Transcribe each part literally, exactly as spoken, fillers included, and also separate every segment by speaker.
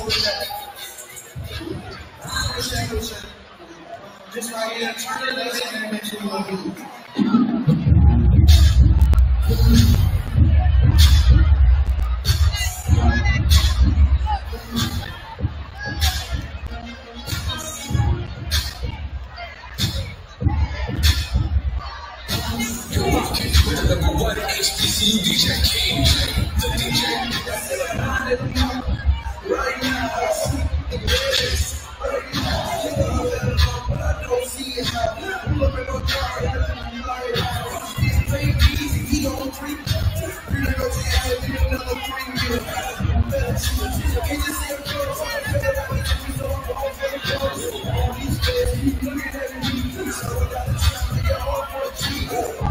Speaker 1: Just right here, turn it up and make sure you want to do it.
Speaker 2: Number one H B C U D J King, the D J. Right now, I don't see it. I'm looking on car. Take it easy, he on three. We're gonna go to the alley, we another three meal. Can you see a girl? So I feel like she's on the whole thing. All these days, you looking at me. So I gotta try to get all for a cheat.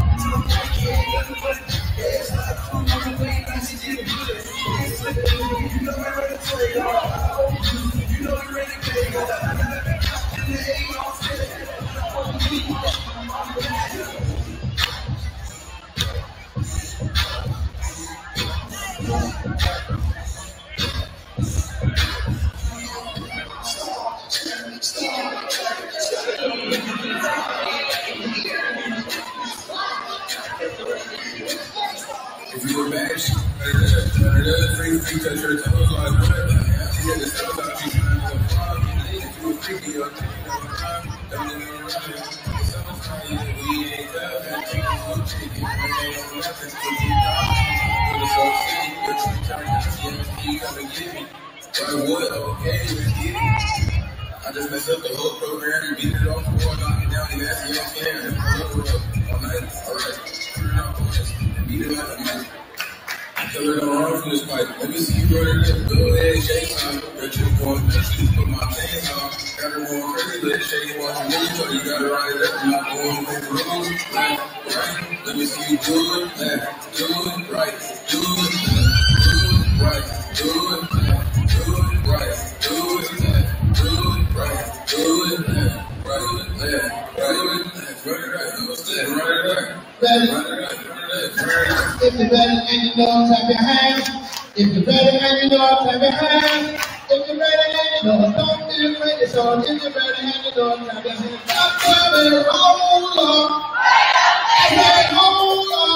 Speaker 2: It's not cool, I'm way nice, you did good. You know I'm ready to play, y'all. You know I'm ready to play, y'all. If you were bad, free free touch her toes like what? She had to step out, she's trying to go far. If you were freaky, you're taking over time. Don't let me run it. Summertime, you know, we ain't tough. And you know, I'm taking. I ain't on nothing, so you know. But it's so sick, but you turn down, yeah, you come and get me. Like what? Okay, let's get it. I just messed up the whole program and beat it off the wall, knock it down, and that's the off air. All night, alright, turn it off, and beat it like a man. Tell her don't run from this pipe. Let me see you run it up. Go ahead, shake time. That you going crazy. Put my pants on. Got her going crazy. Let it shake. Watch you really try. You gotta ride it up. I'm not going with the rules. Right, right. Let me see you do it. Left. Do it. Right. Do it. Left. Do it. Right. Do it. Left. Do it. Right. Do it. Left. Do it. Right. Do it. Left. Right. Left. Right. Left. Run it right. No step. Run it right. Run it right.
Speaker 3: If you're ready and you know, clap your hands. If you're ready and you know, clap your hands. If you're ready and you know, don't be afraid. It's all. If you're ready and you know, clap your hands. Clap your hands. Hold on. Say, hold on.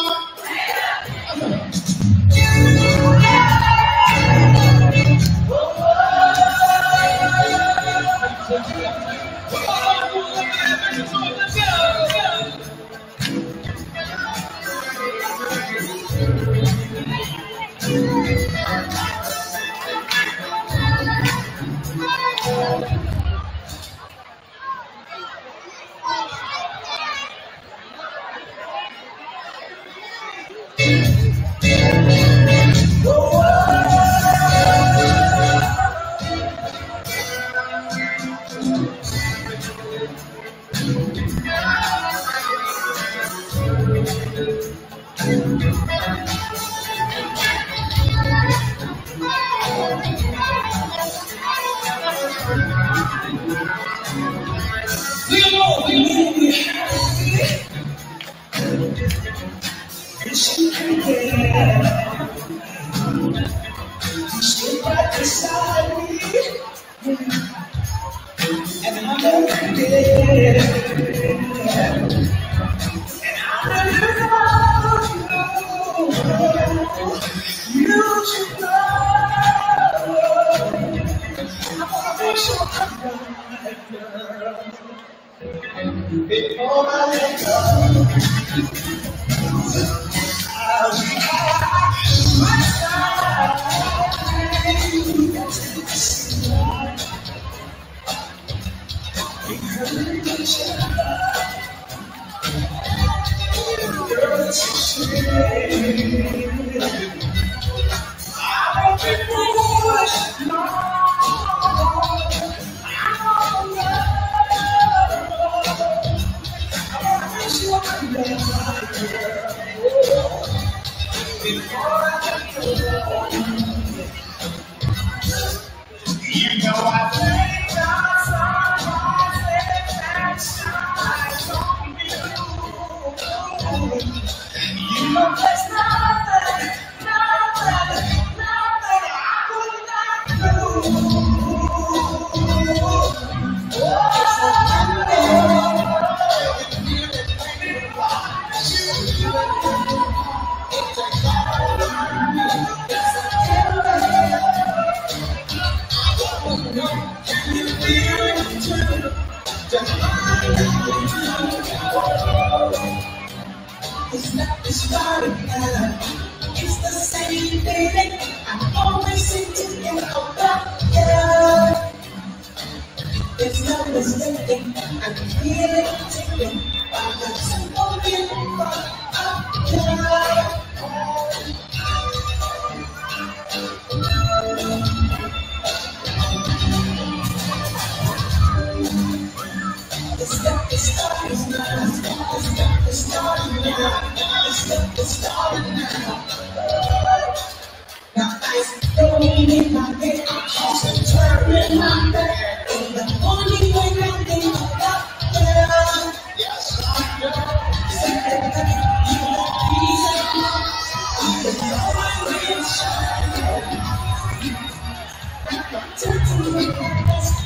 Speaker 3: It's not the starting now. It's the same feeling I always seem to get about. Yeah. There's no mistaking. I can feel it ticking by the simple feeling of yeah. It's not the starting now. It's not the starting now. It's not the starting now. Now ice going in my head, I'm tossing, turning my bed. And the only way I think about yeah. Yes, I know. You want peace and love. You know I will shine. Take to me, let's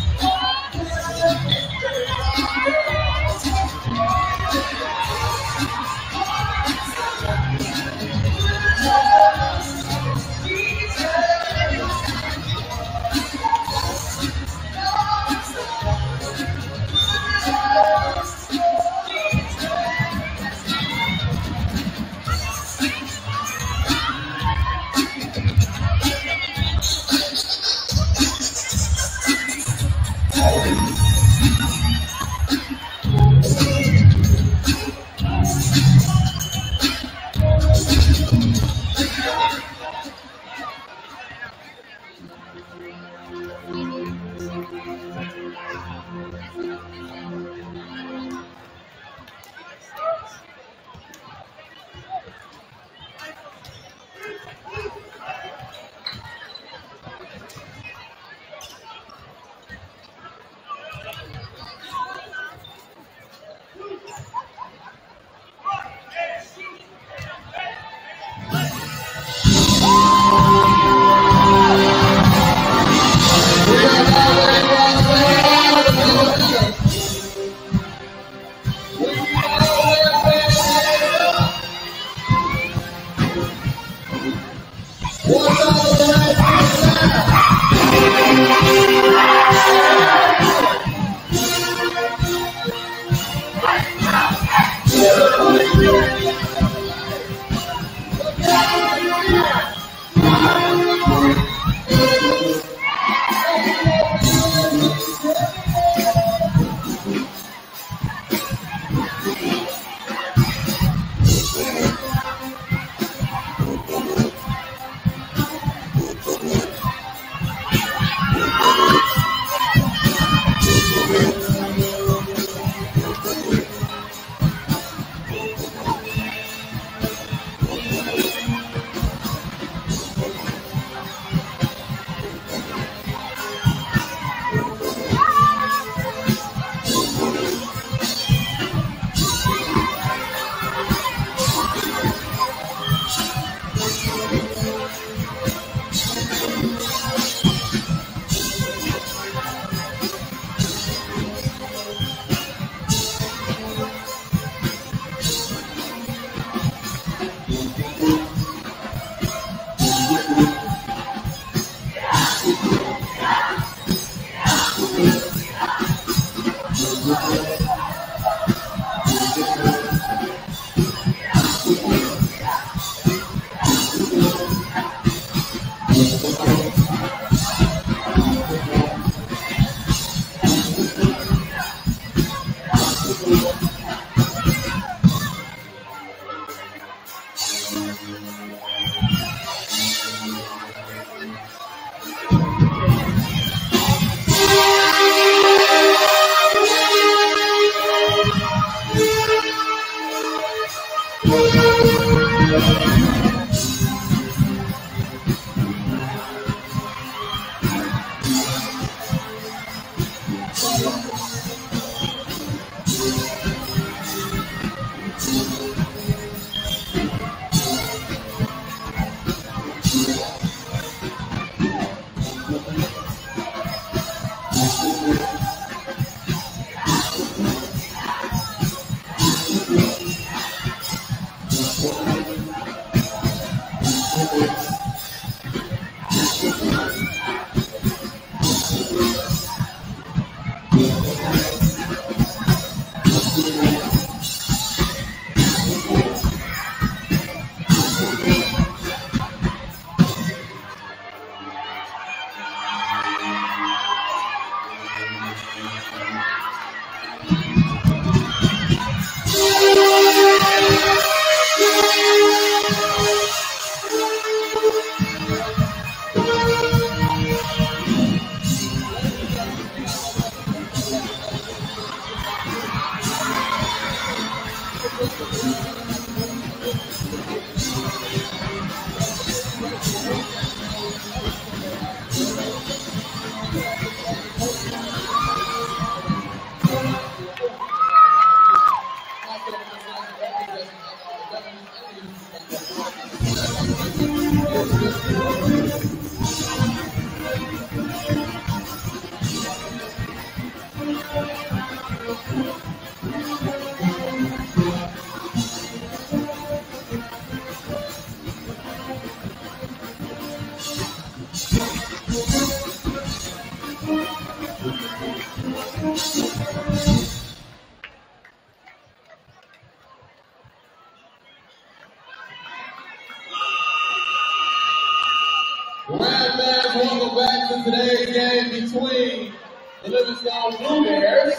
Speaker 3: Welcome back to today's game between the Livingstone Bluebears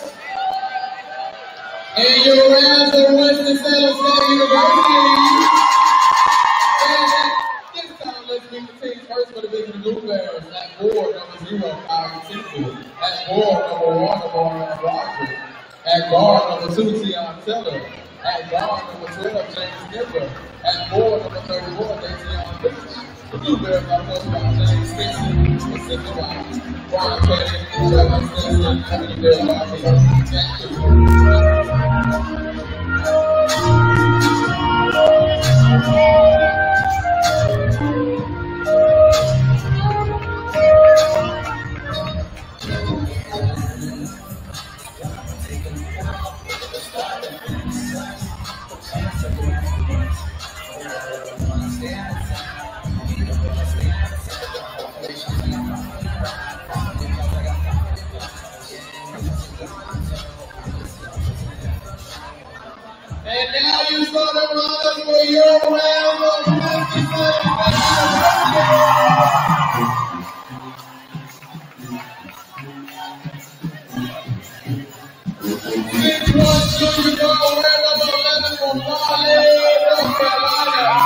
Speaker 3: and your Rams of Winston-Salem State University. And this time, let's meet the teams first for the Visiting Bluebears at board number zero, Kyrie Tinsley. At board number one, Lauren Rogers. At guard number two, Tion Teller. At guard number twelve, James Gibber. At board number thirty-four, Dacian Fitch. The Bluebears are coached by James Stinson, assisted by Brian Petty, Trevor Stinson, and their linebacker, Jack And now you saw the runners for your round of six one junior girl, round number eleven from Raleigh, North Carolina.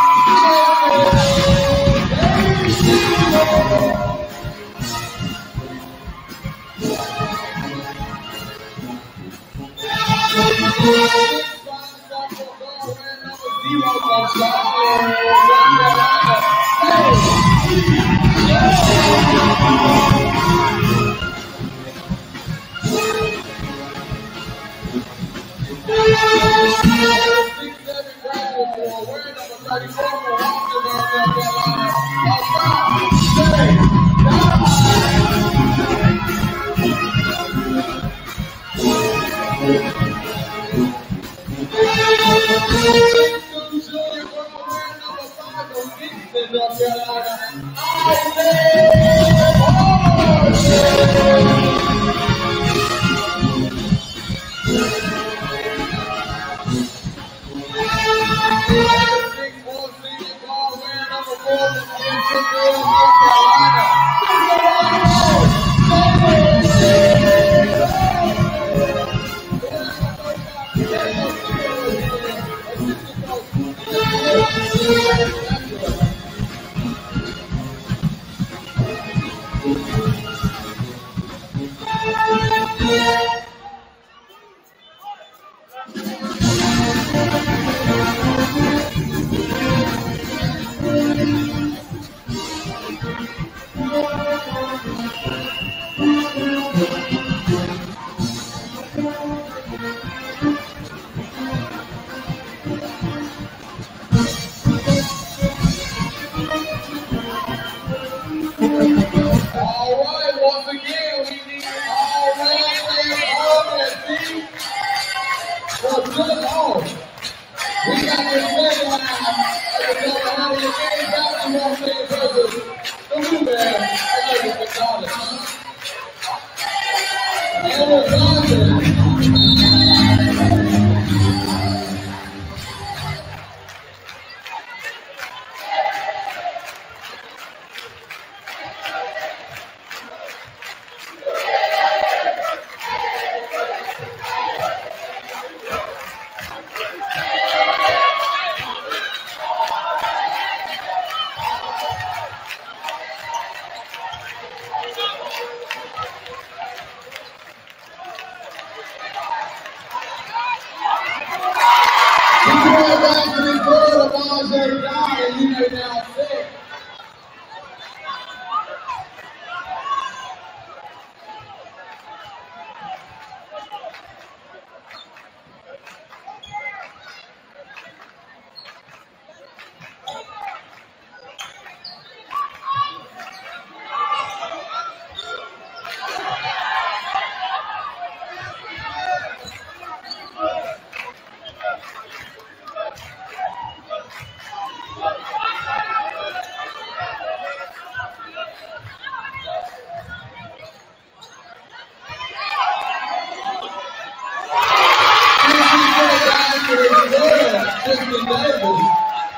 Speaker 3: Brandon Davis.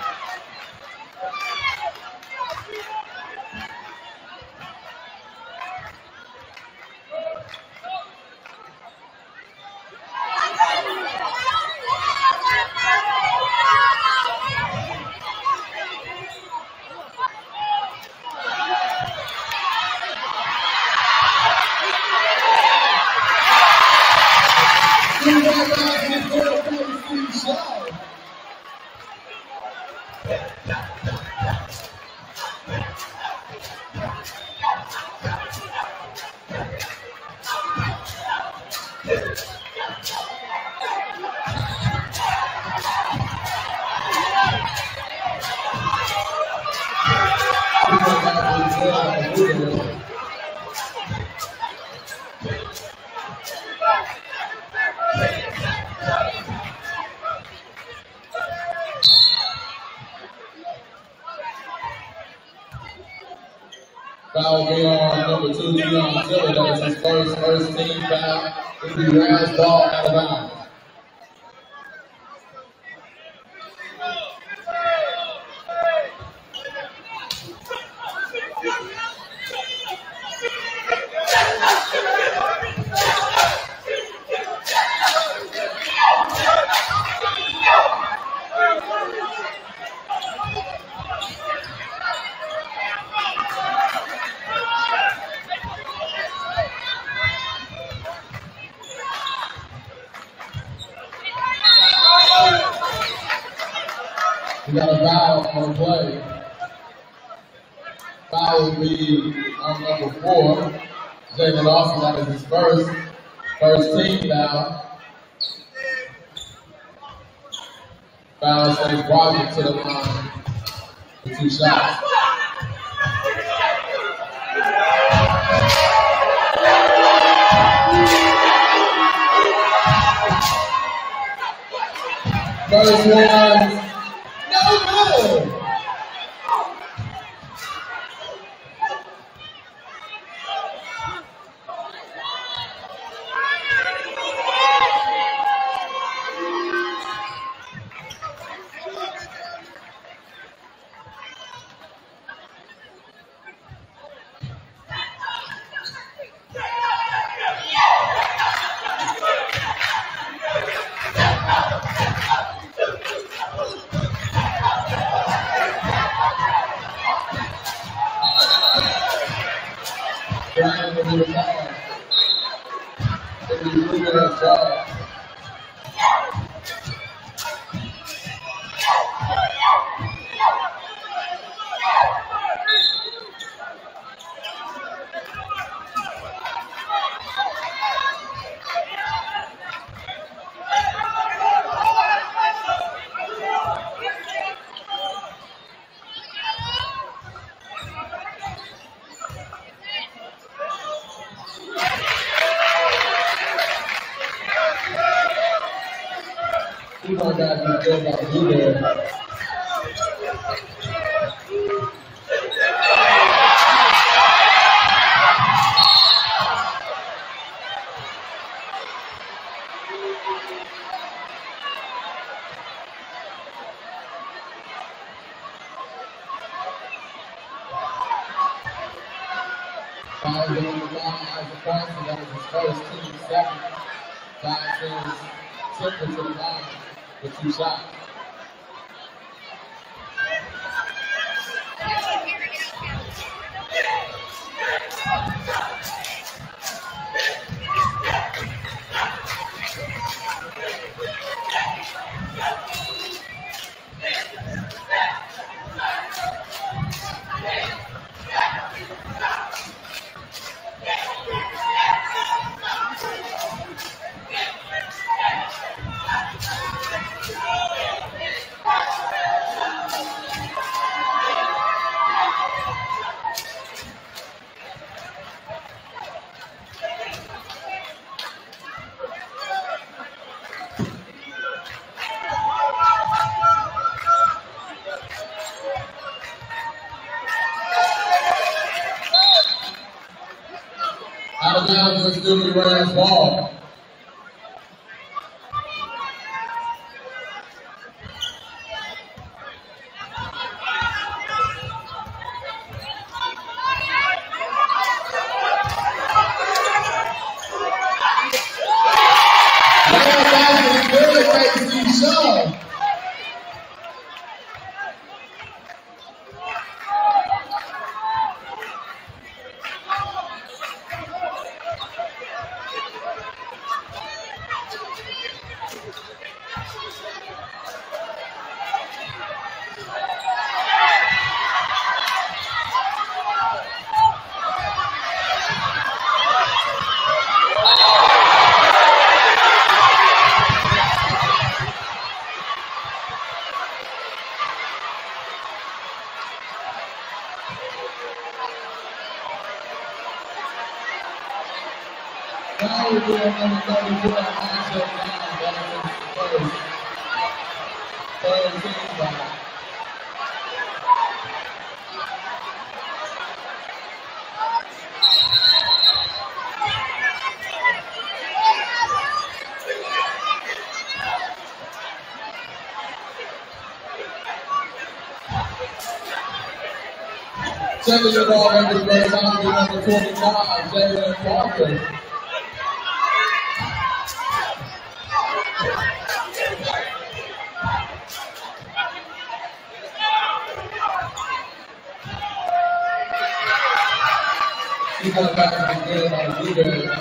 Speaker 3: Foul will be on number two, Leon Tiller. That is his first, first team foul. It'll be Rams ball out of bounds. We got a foul on the play. Foul will be on number four. Jalen Lawson, that is his first, first team foul. Foul sends Broderick to the line for two shots. First one. No good. You know guys can still got to do there. Five on the line as a point, and that is his first team second. Five sends Temple to the line with two shots. Out of bounds, let's do the Rams ball. So, now we're doing number thirty-two on matchup now. That is first. Third team foul. Second the ball over the first time to number twenty-five, Jalen Parker. He got back to the game on the leader.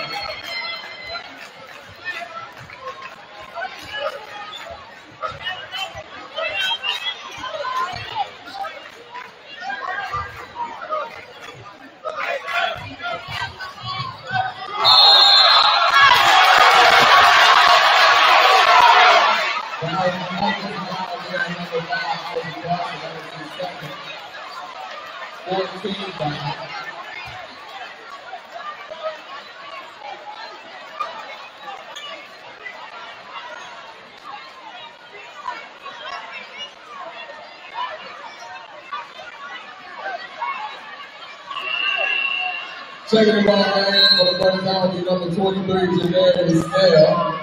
Speaker 3: Second ball game for the first time will be number twenty-three, Janelle Snell.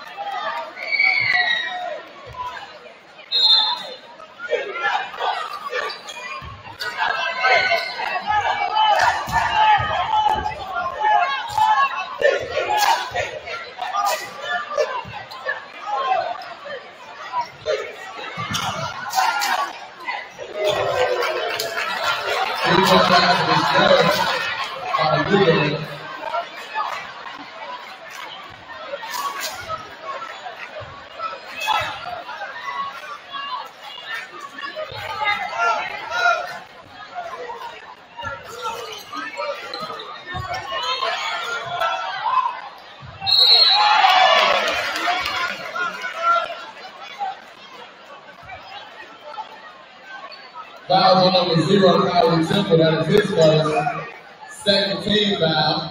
Speaker 3: Fouls on number zero, Kyle Temple. That is his first. Second team foul.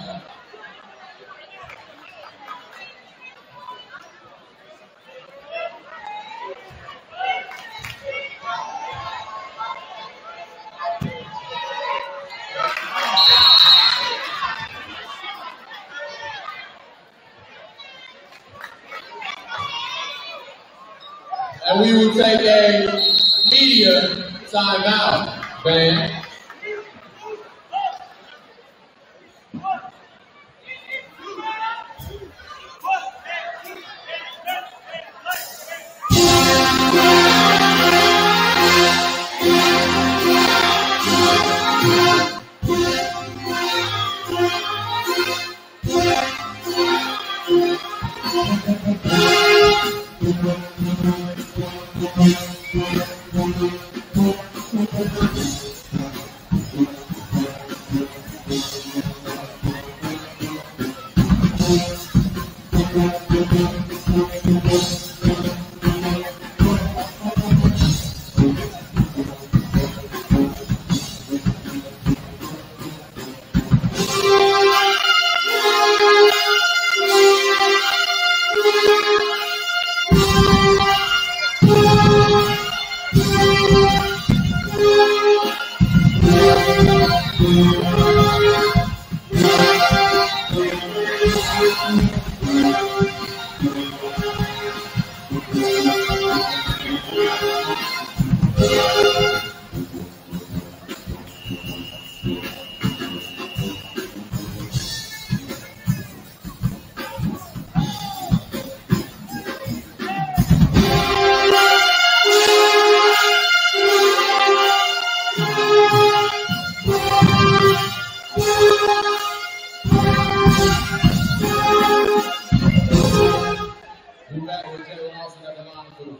Speaker 3: And we will take a media timeout, man.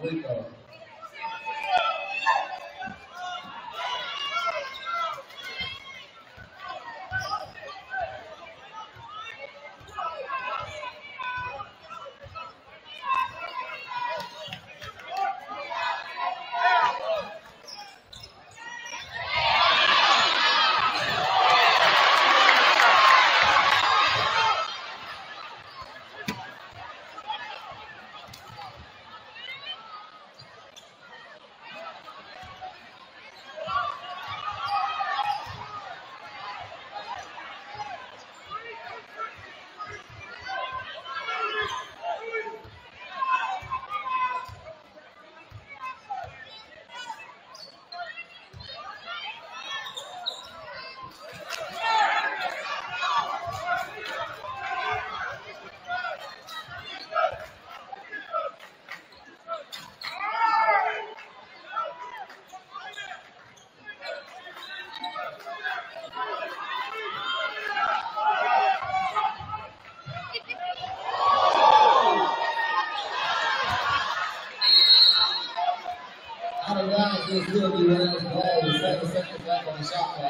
Speaker 3: free throw. Out of bounds, this will be Rams ball with seven seconds left on the shot clock.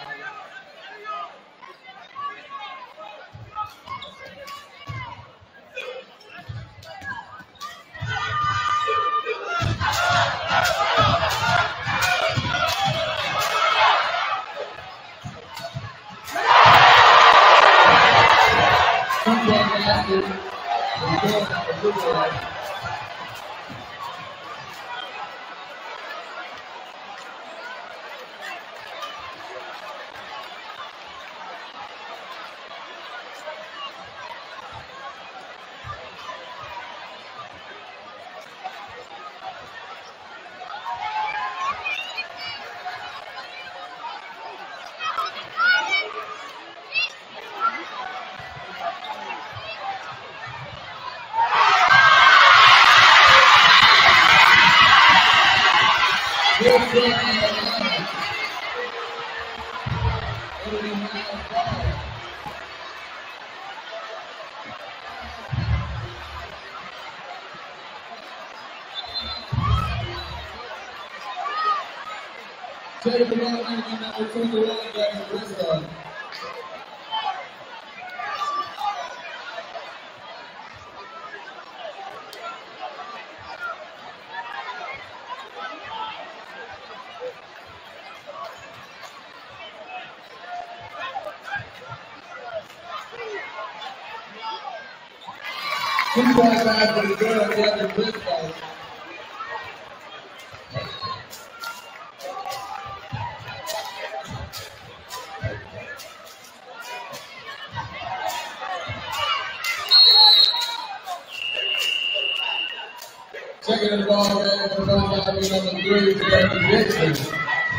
Speaker 3: Taking the ball in number twenty-one, that's Winston. Two point five for the girls, that's Winston. Checking the ball ready for number three, that's Winston.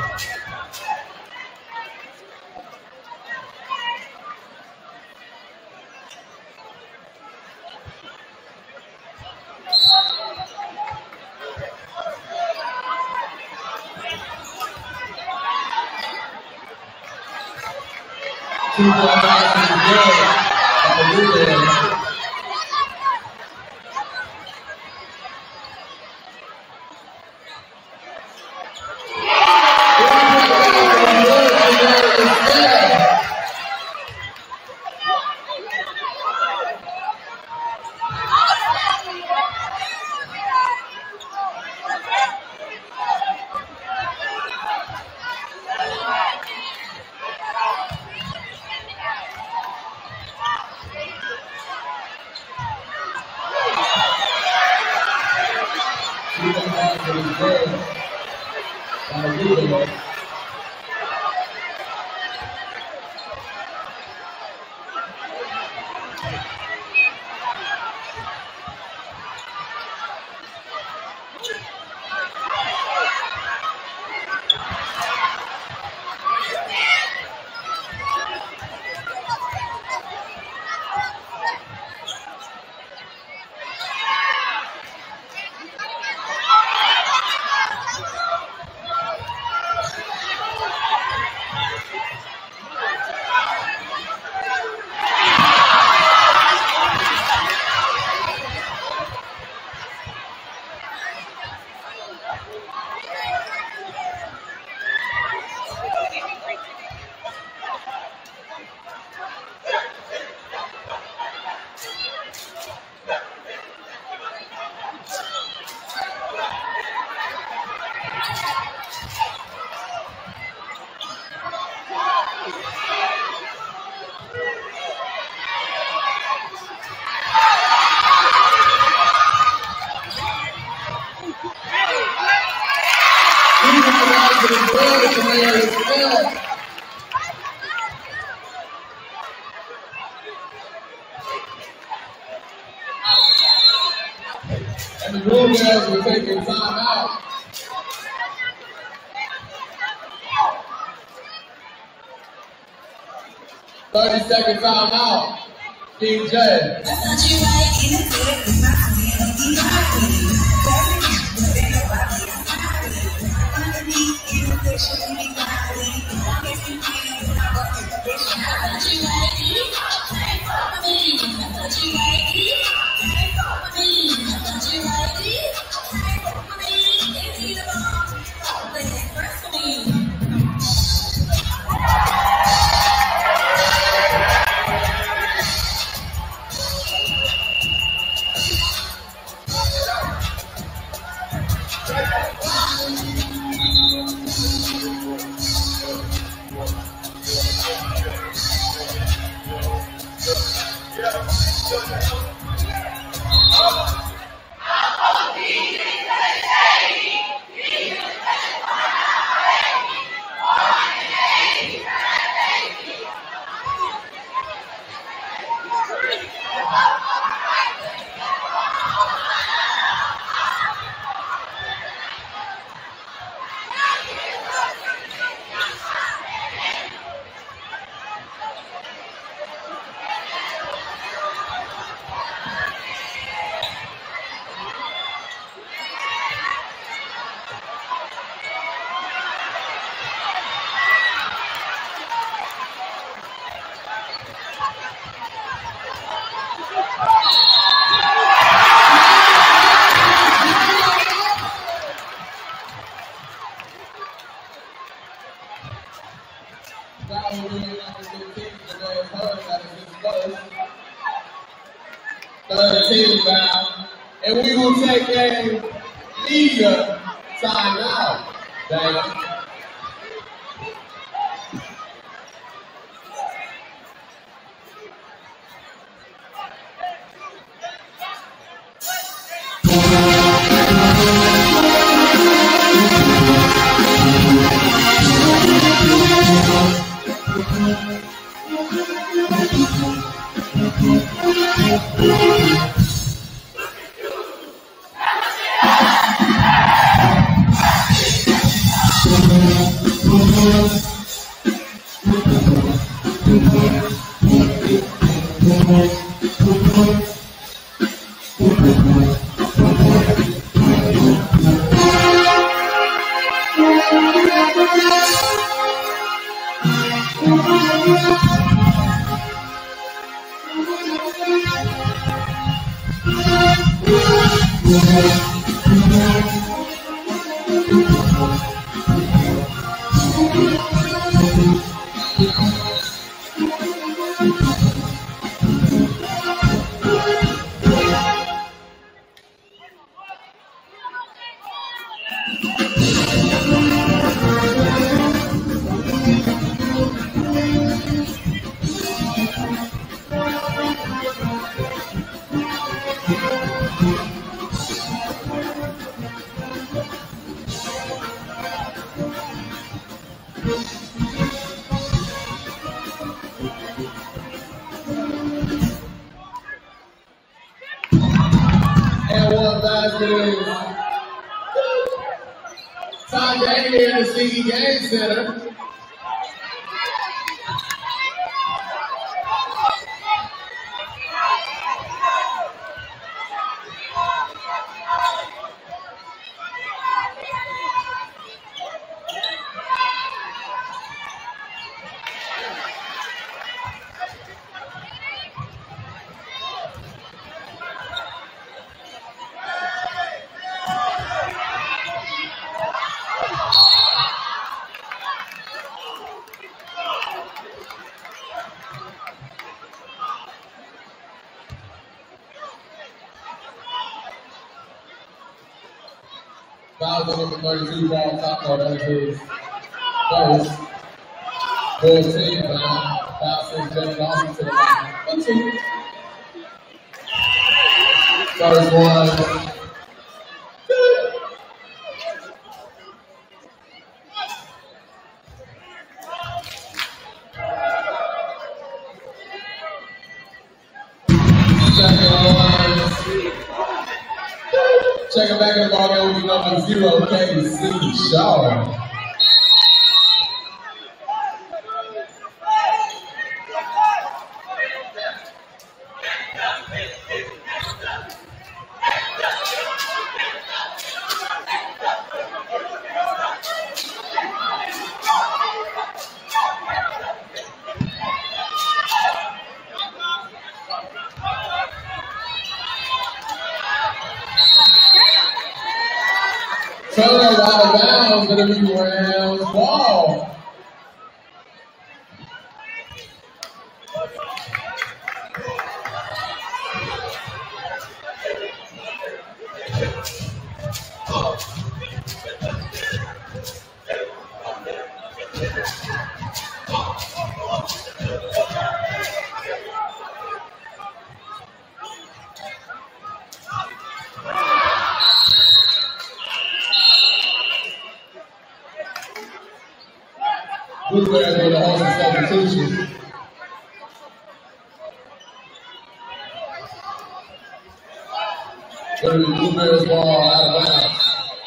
Speaker 3: Two point five for the girls, And the Blue Bears were taking time out. thirty second time out. King J. thirteen down, and we will take a media timeout. Thank you. Number thirty-two, ball top court, that is his first. fourteen, now, five, six, Jay Dawson to the line. fifteen. First one. Second one.
Speaker 2: Checking back in the ball game will be number zero, K C Shaw. Turnover out of bounds, gonna be Rams ball. Blueberries with a host of substitutions. Gonna be Blueberries ball out of bounds.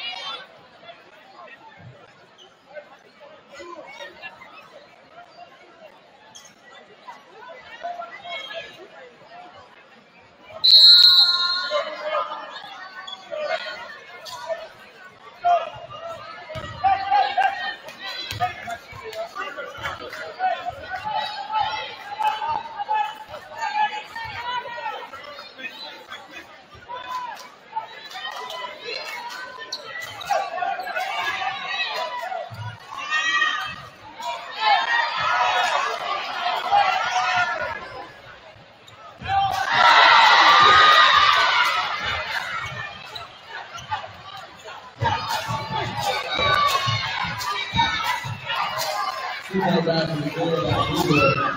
Speaker 2: Two more back in the field by Blueberry.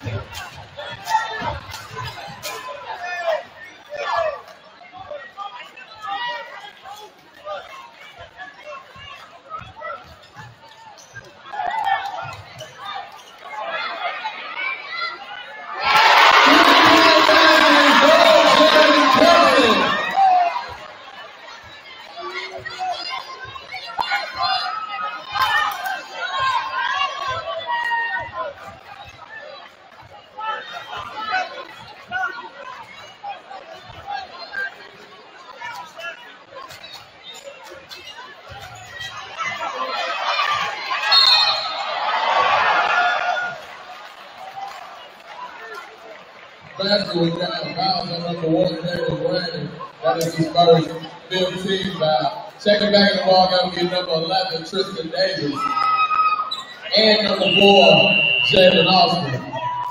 Speaker 2: Basket was down, fouls on number one, David Brandon. That is his first fifteen foul. Checking back in the ball game will be number eleven, Tristan Davis. And number four, Jalen Austin.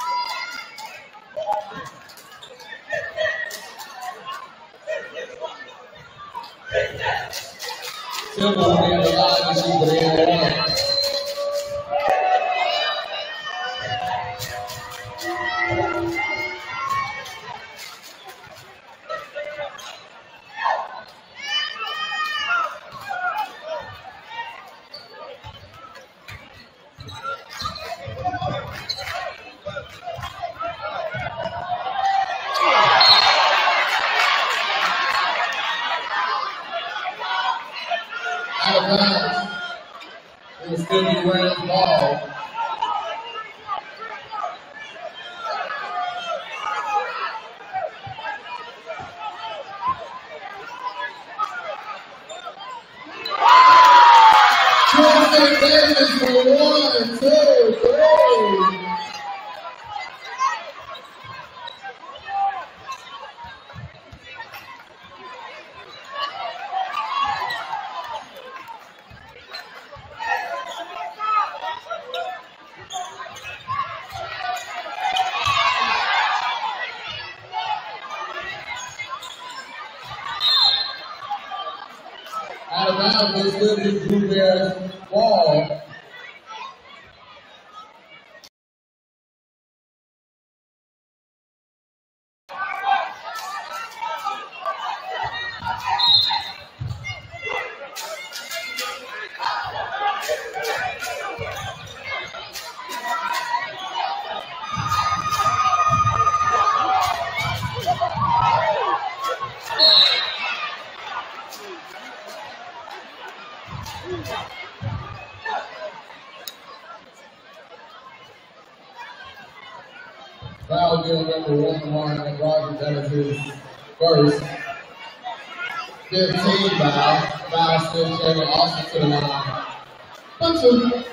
Speaker 2: Timber will be in the line this week for the end one. Out of bounds. It will still be Rams ball. Tristan Davis for one, two, three. Out of bounds, will still be Blueberries ball.
Speaker 3: field number one one and Roger, that is his first. fifteen foul. Foul still Taylor Austin to the line. One, two.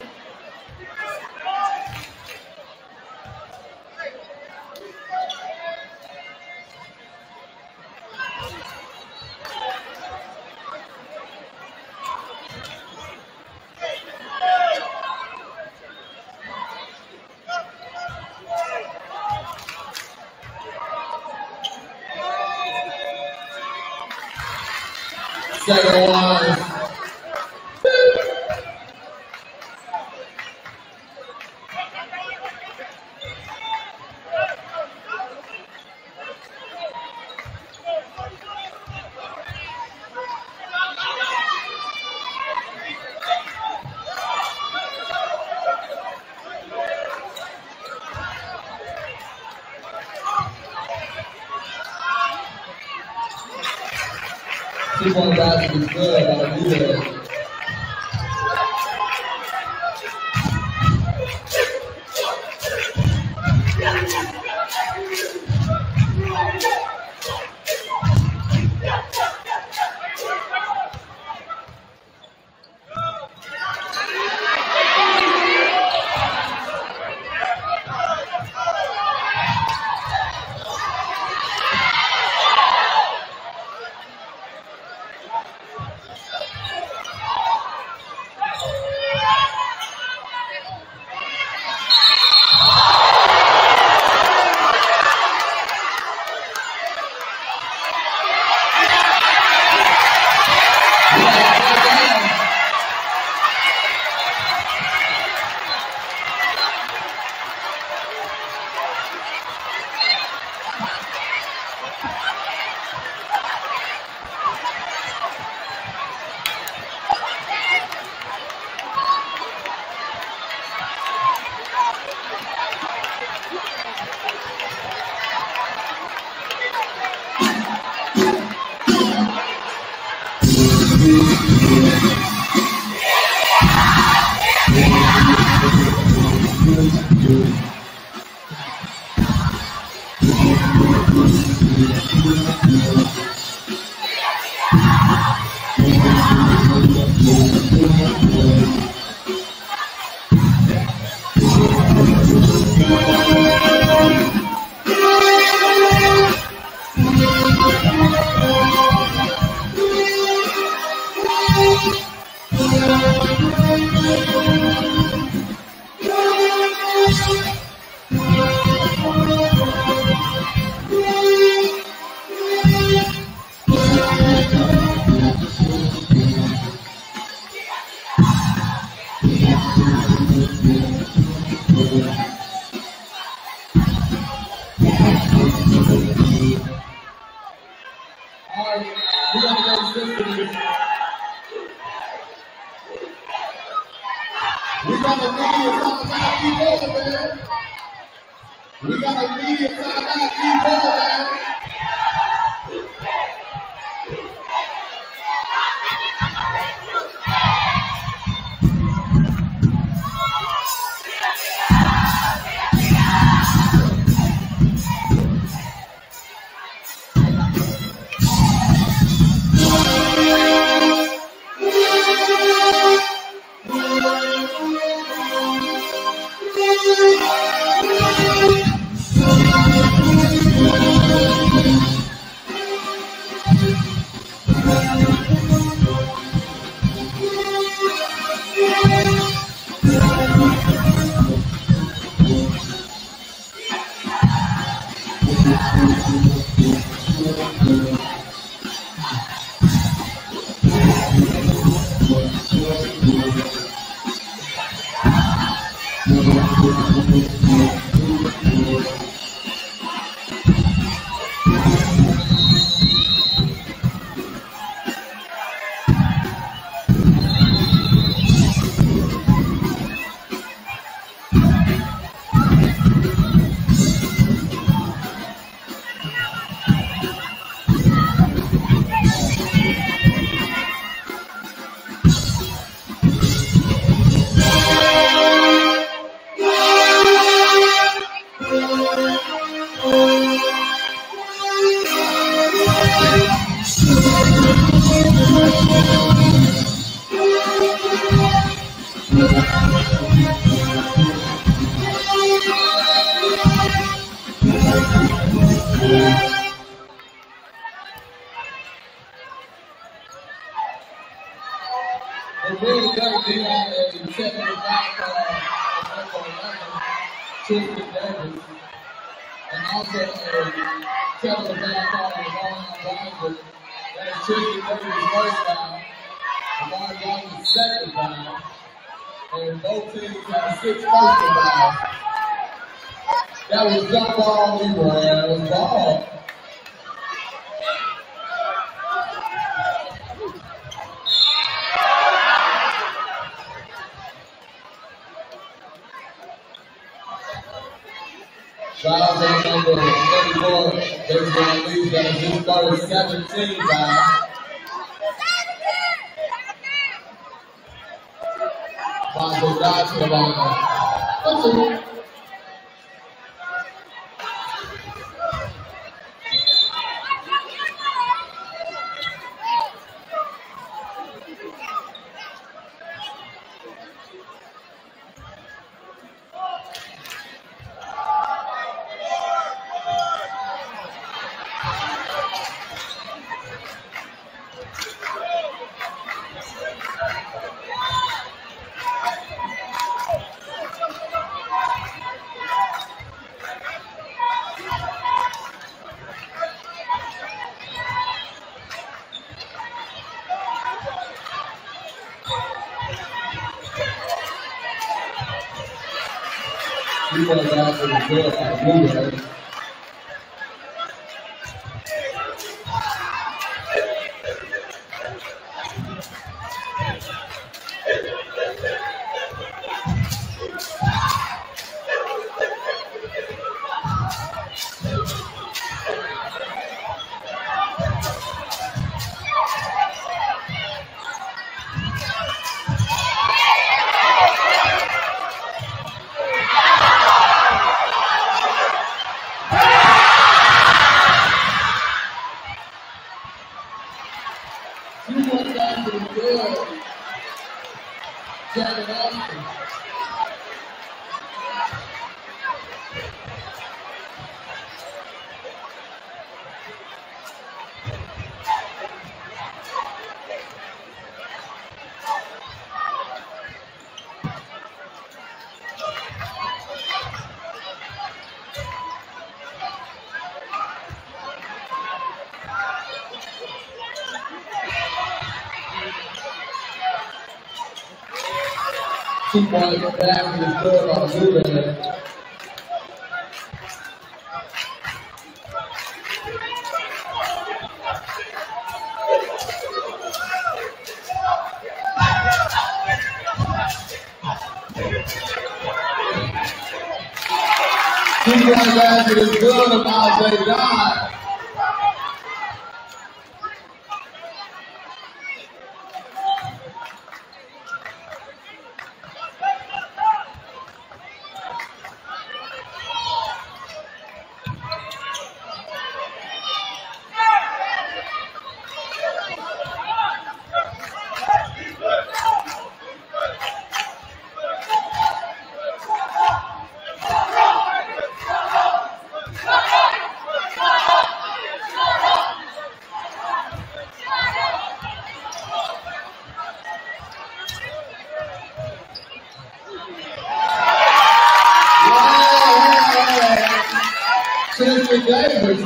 Speaker 3: Second one. Keep on rising is good. I gotta do that. really thirteen and seventy-five for Tristan Davis. And also a seven back call for Lamar Johnson. That is Tristan Davis' first foul. Lamar Johnson's second foul. And both teams have six personal fouls. That was jump ball, Leroy. That was ball. Fouls on number thirty-four. There's going to lead that just started seventeen fouls. Michael Johnson on that. He was out for the good at Blueberry. Two points back in the score on Blueberry. Two points back in the score of Miles John. Tristan Davis.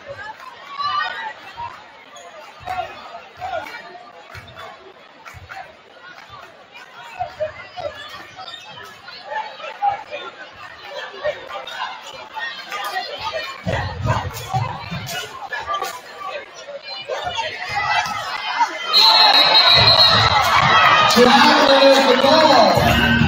Speaker 3: Traveling the ball.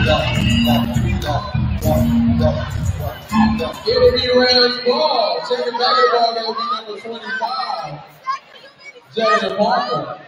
Speaker 3: It'll be Rams ball. Taking back the ball, that'll be number twenty-five. Jason Parker.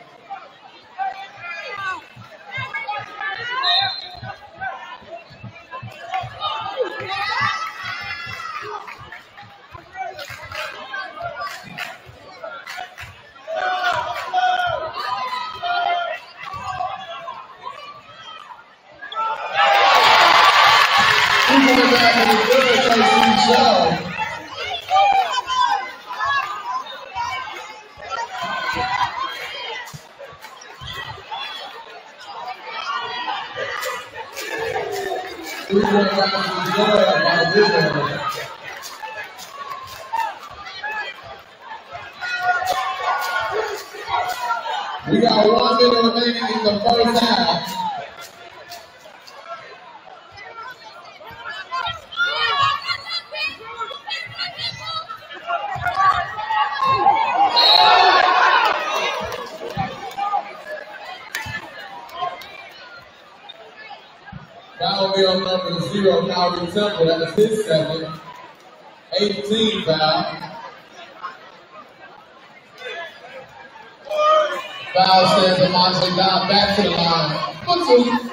Speaker 3: He's coming back in the third, Tracy Shell. Three-point round is good by the Wizards. We got one minute remaining in the first half. That will be on number zero, Calvin Temple. That's his second. eighteen foul. Foul says Amante got back to the line. For two.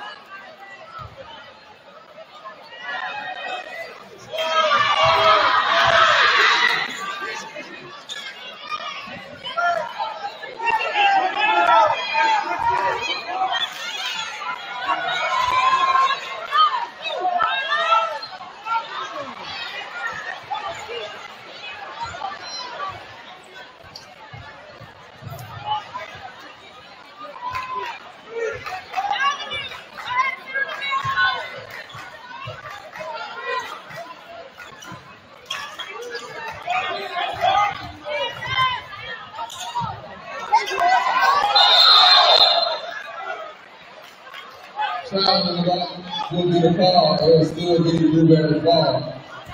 Speaker 3: Traveling the ball will be the call. It will still be the Blueberry ball.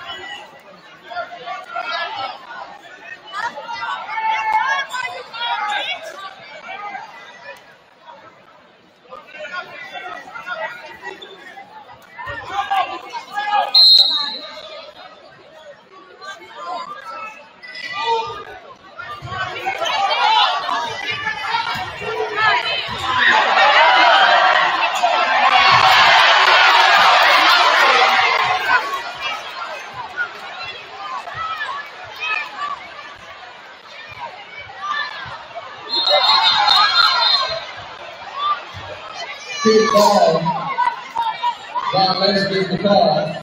Speaker 3: Big ball. John Lynch gets the call.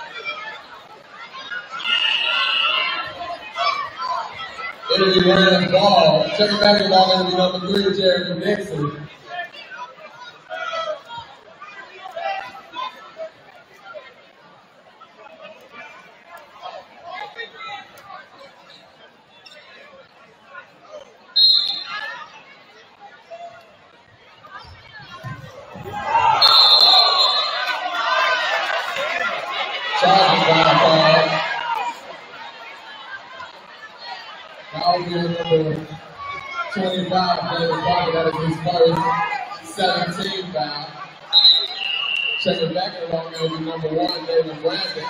Speaker 3: It'll be Rand's ball. Checking back the ball, it'll be number three, Jeremy Dixon. twenty-five, David Parker, that is his first. seventeen foul. Checking back along, it'll be number one, David Brandon.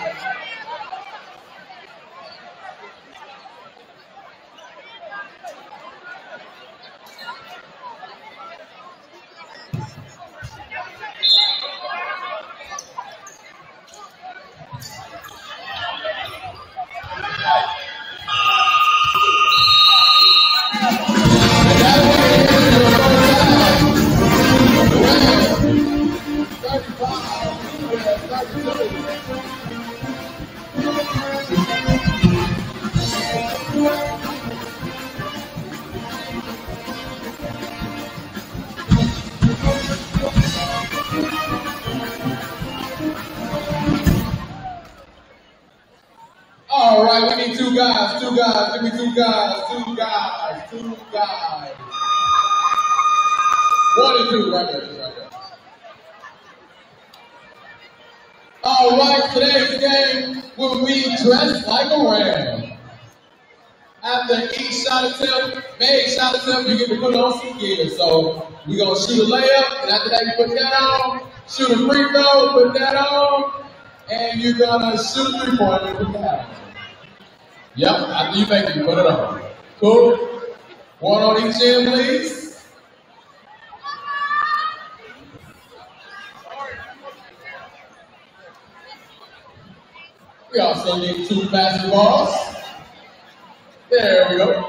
Speaker 3: All right, we need two guys, two guys, give me two guys, two guys, two guys. One and two, right there, just right there. All right, today's game will be dressed like a ram. After each shot attempt, main shot attempt, you get to put on some gear. So we're gonna shoot a layup, and after that you put that on, shoot a free throw, put that on, and you're gonna shoot a three-pointer, put that on. Yep, after you make it, you put it on. Cool? One on each end, please. We also need two basketballs. There we go.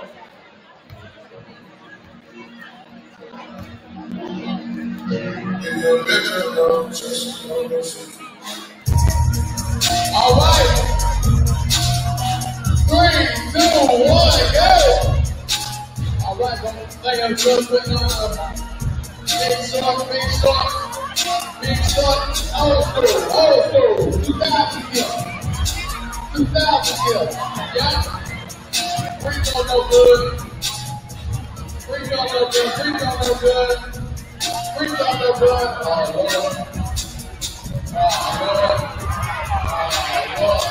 Speaker 3: All right. Three, two, one, go! All right, gonna play a good one. Big short, big short. Big short, old school, old school, two thousand here. two thousand here. Yeah. Free throw no good. Free throw no good. Free throw no good. Free throw no good. Oh, Lord. Oh, Lord. Oh, Lord.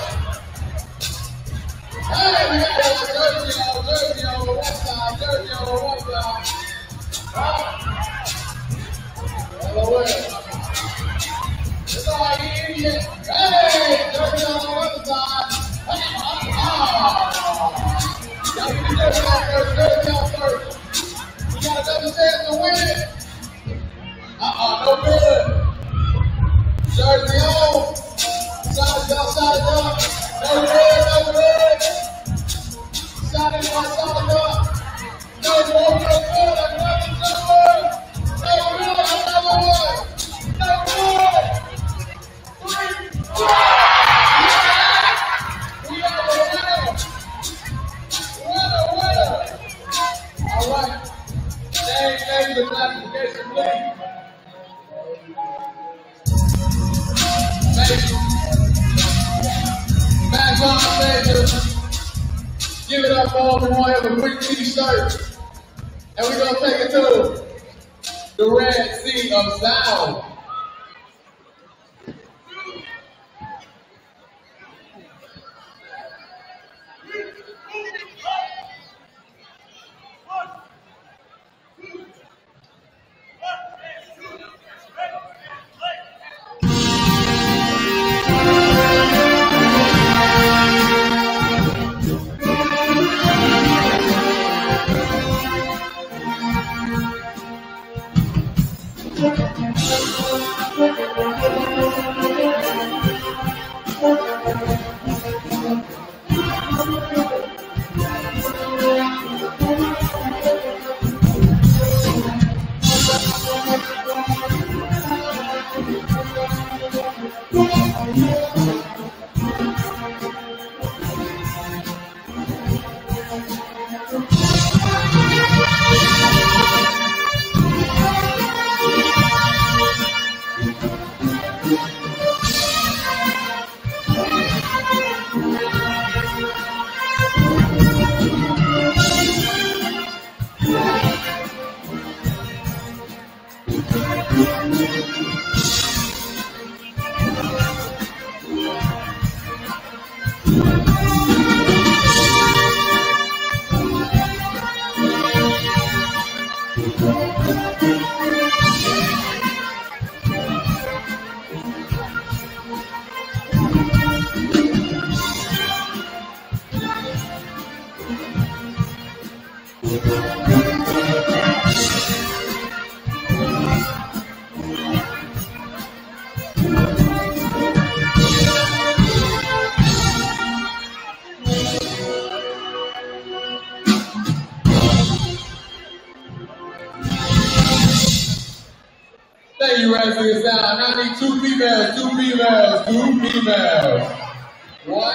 Speaker 3: Hey, we got that jersey on, jersey on the one side, jersey on the one side. Huh? Hello, where? It's all right, he idiot. Hey, jersey on the other side. Hey, ah. Y'all get the jersey out first, jersey out first. You got another chance to win it. Uh-uh, no good. Jersey on. Side it up, side it up. No good, no good. Side it up, side it up. No more, no good. Another good. No good, another one. No good. Three. We are the winner. Winner, winner. All right. Name, name the classification, please. Thank you. Back on stage. Give it up for everyone. Have a quick t-shirt. And we're going to take it to the Red Sea of Sound. Thank you, Rising Sound. I need two females, two females, two females. One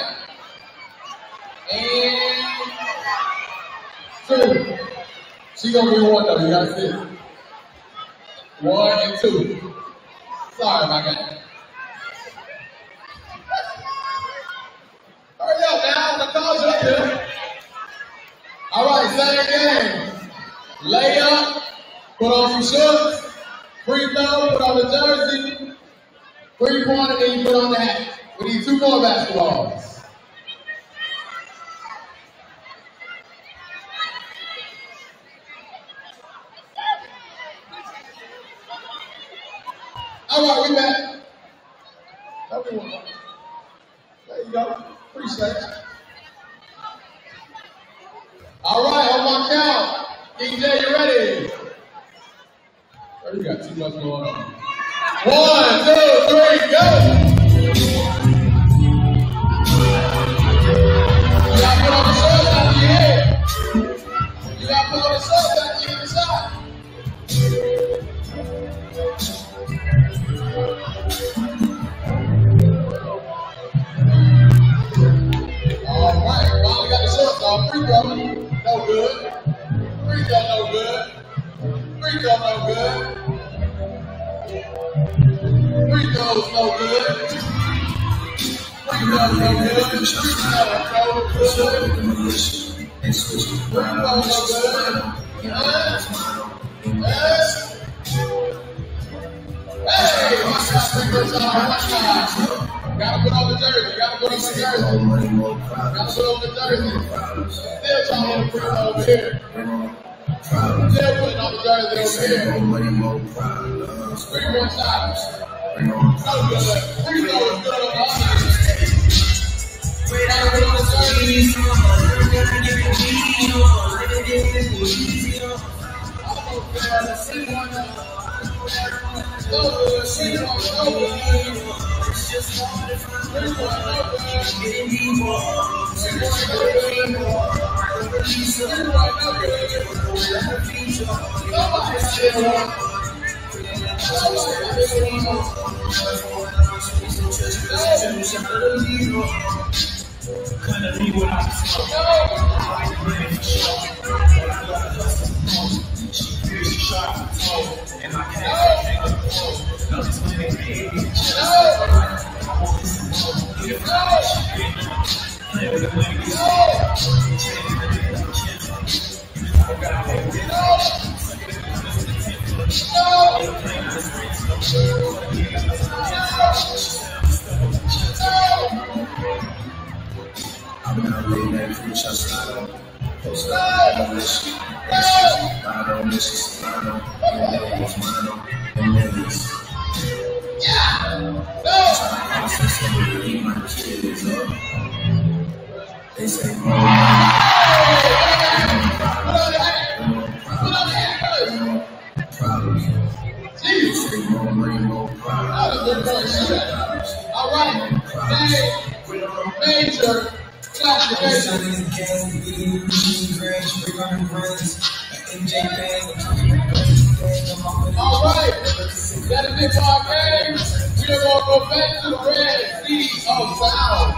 Speaker 3: and two. She gonna be one though, you gotta see it. One and two. Sorry, my guy. Hurry up now, I'm gonna call you up here. All right, same game. Lay up, put on some shorts. Free throw, put on the jersey. Three point, and then you put on the hat. We need two more basketballs. All right, we back. There you go. Appreciate it. All right, on my count. D J, you ready? Oh, you got too much going on. One, two, three, go! You gotta put on the shorts after you hit. You gotta put on the shorts after you hit the shot. All right, finally got the shorts on. Free throw, no good. Free throw, no good. Free throw, no good. Free throws no good. Free throws no good. Free throws no good. Free throws no good. Yes. Yes. Hey, watch out, free throws on, watch out. Gotta put on the jersey, gotta put on the jersey. Gotta put on the jersey. Still trying to free throw over here. Still putting on the jersey over here. Three more shots. No good. Free throw is good on the other side. Gotta put on the jersey. No good. Free throw, no good. Free throw, no good. Free throw, no good. Nobody still won. Nobody still won.
Speaker 2: I'm gonna lay that free shot slide on. Post up, I don't miss you. I don't miss you. I don't miss you. And ladies. My kids up. They say more money, they say more money, more problems.
Speaker 3: All right, major classification. All right, that is it for our game. We are going to go back to the red sea of sound.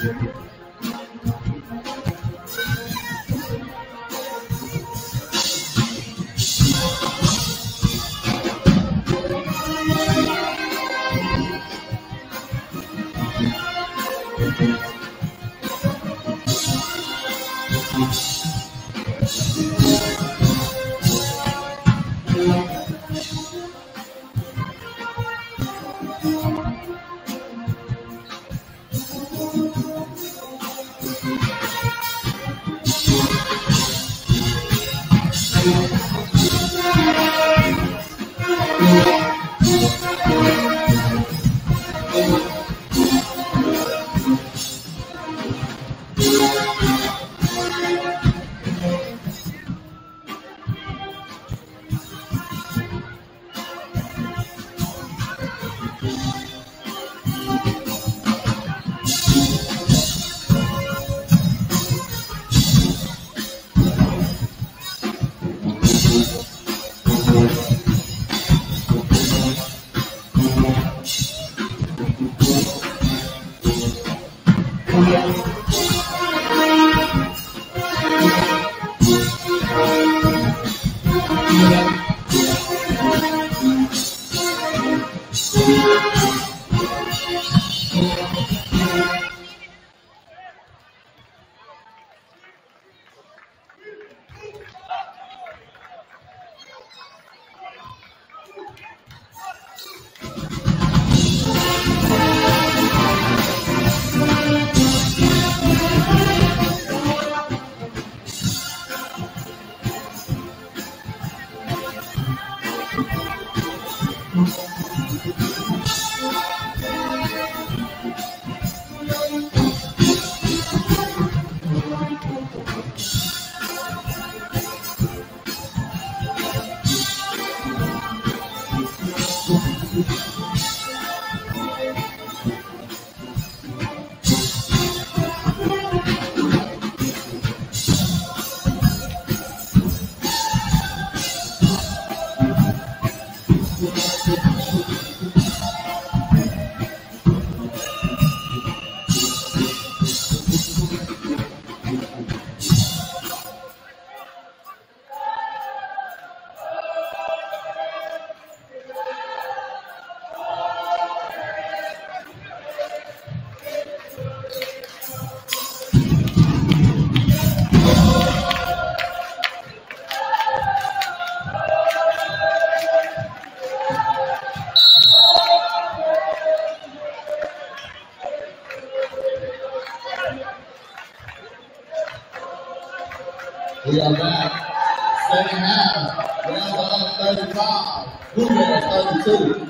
Speaker 3: We are back. Second half. Round thirty-five. Blue Bears thirty-two.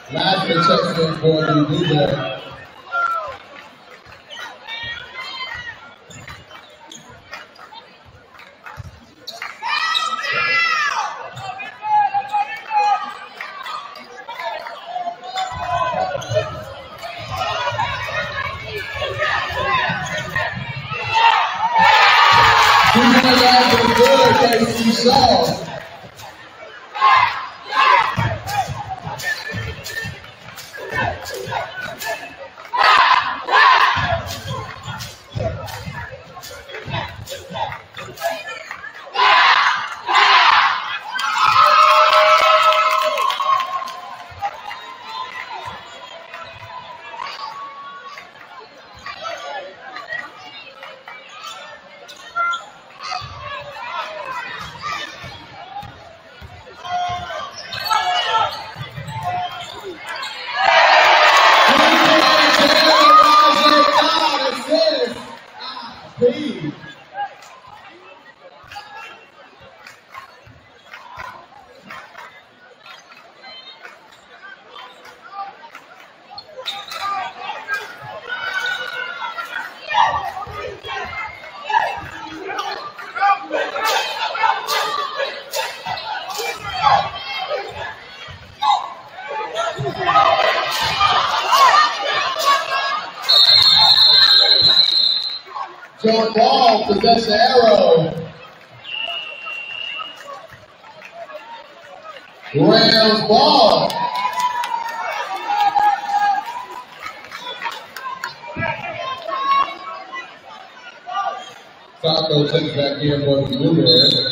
Speaker 3: Last reception for the Blueberry. John Ball possess the arrow. Rams ball. Taco takes back here for the Blueberries.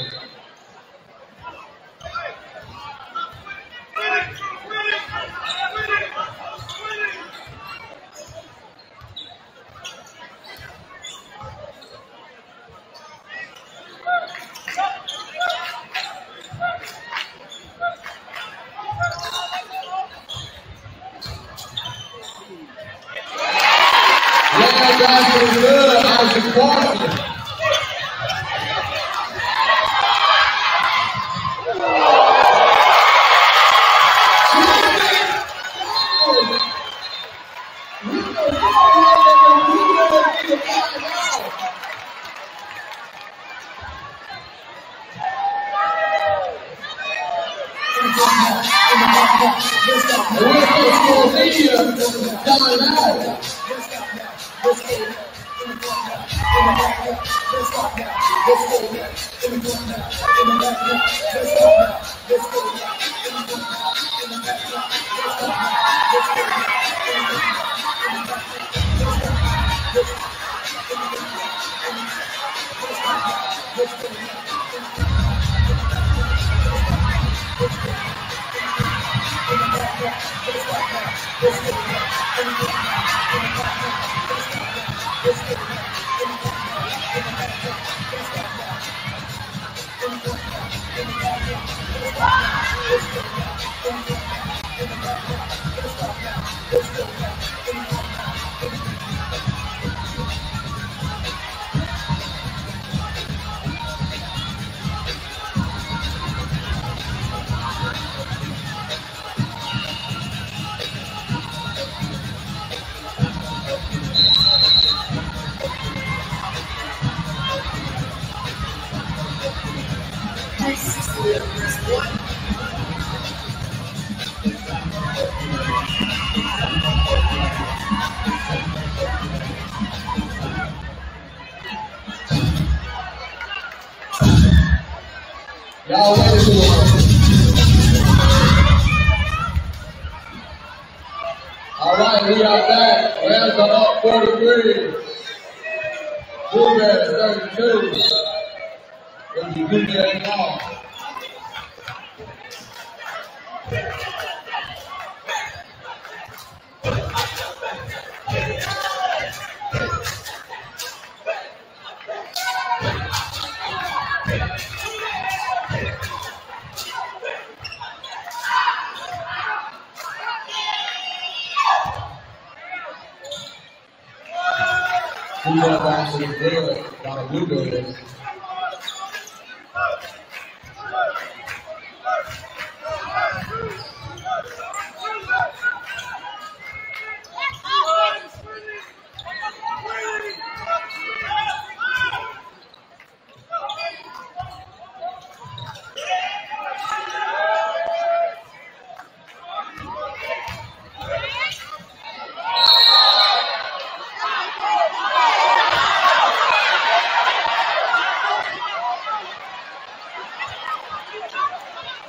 Speaker 3: Y'all ready to go? All right, we are back. Rams are up forty-three. Blueberries thirty-two. It'll be Blueberry ball. We go back to the field by the Blueberries.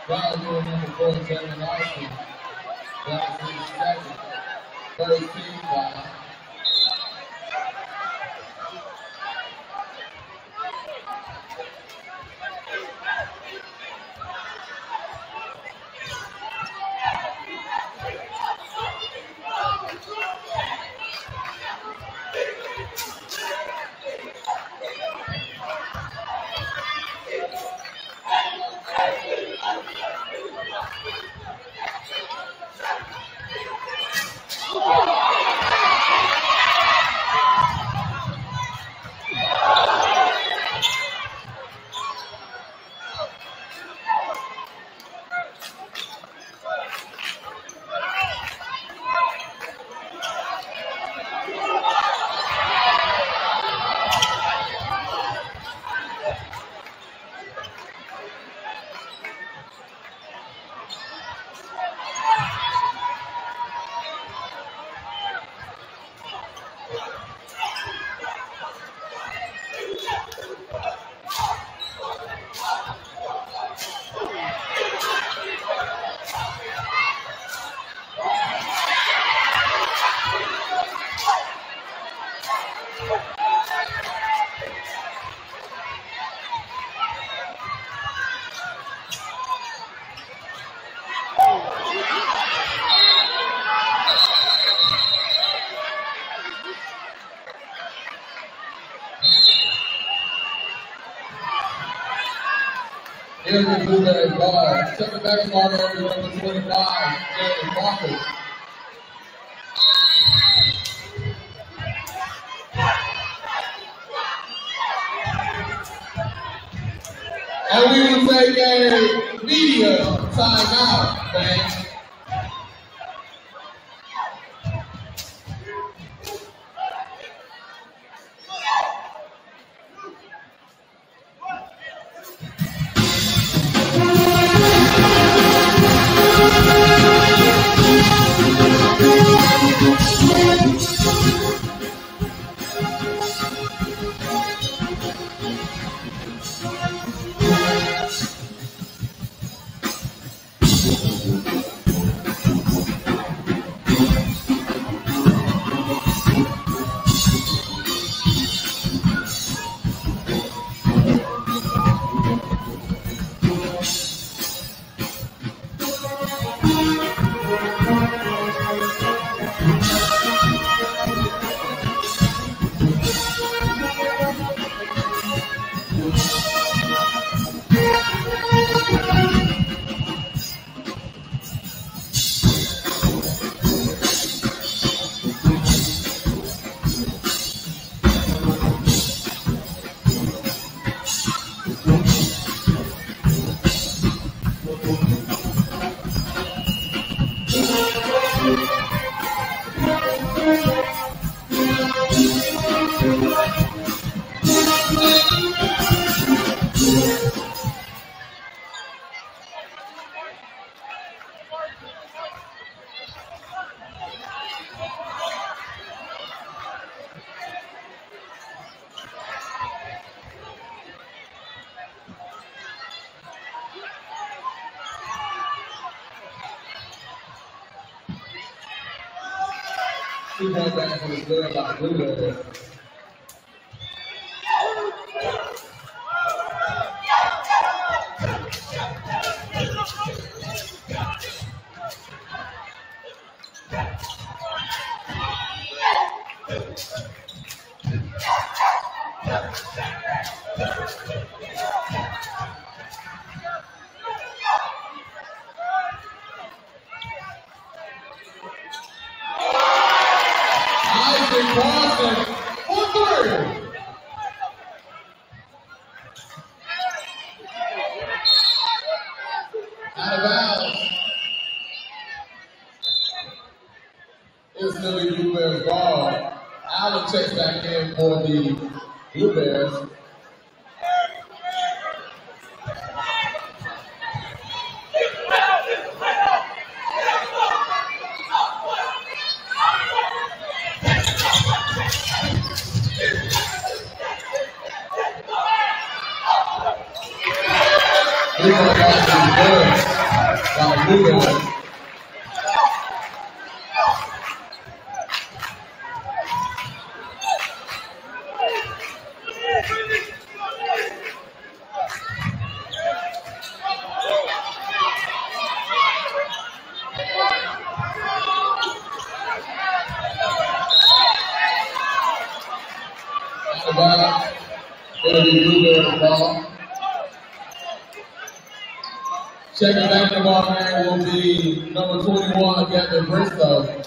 Speaker 3: Foul rule number four, Jeremy Larson. That's his second. First team foul. Here's the Blueberry ball. Second back to ball over number twenty-five, Jeremy Walker. And we will take a media timeout, thanks. Two more back from the good about Blueberry. Checks back in for the Blueberries. This one is good. Got Lugo. Checking back the ball man will be number twenty-one, Captain Bristow.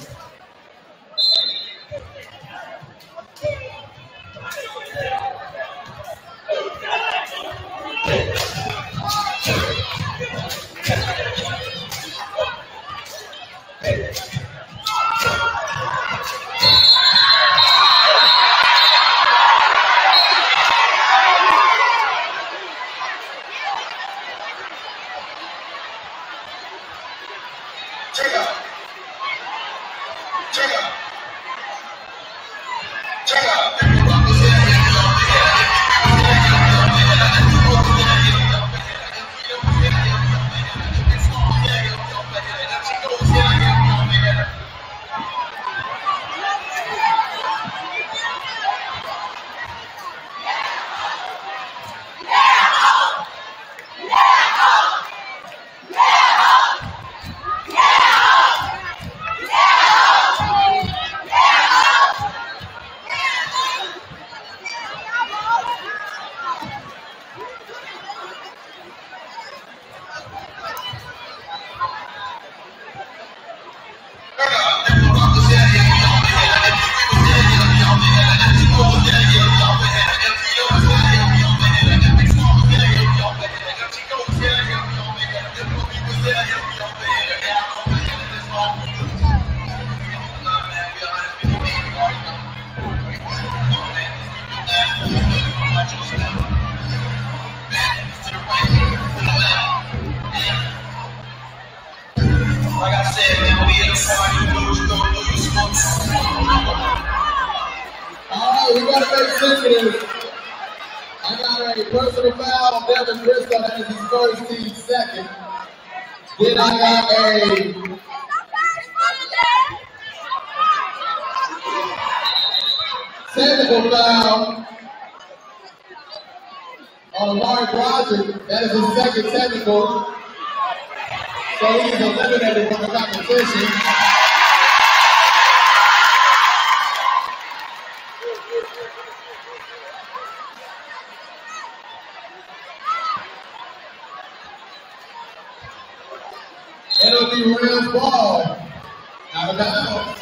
Speaker 3: Then I got a technical foul on Mark Rogers. That is his second technical. So he's eliminated from the competition. It'll be Rams ball. Out of bounds.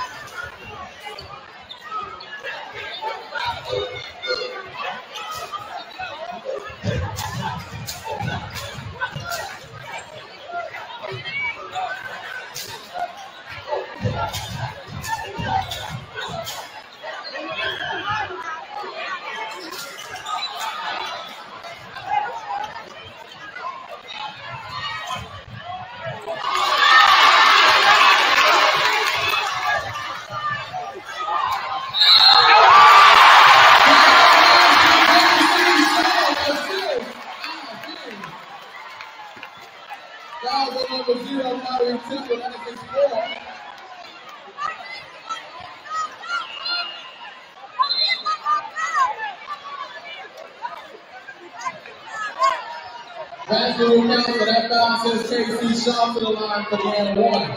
Speaker 3: Basketball count for that foul says K C Shaw to the line for the and one.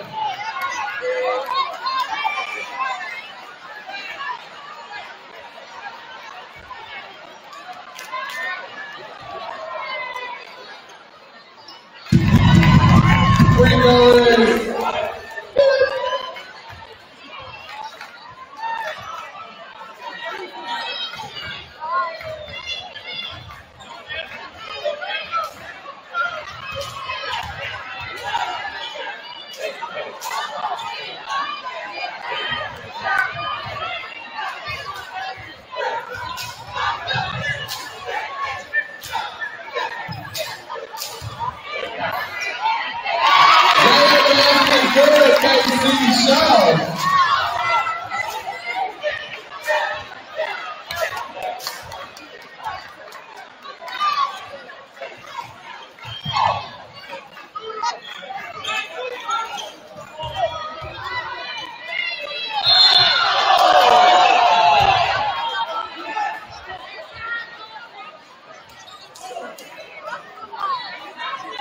Speaker 3: Free throw.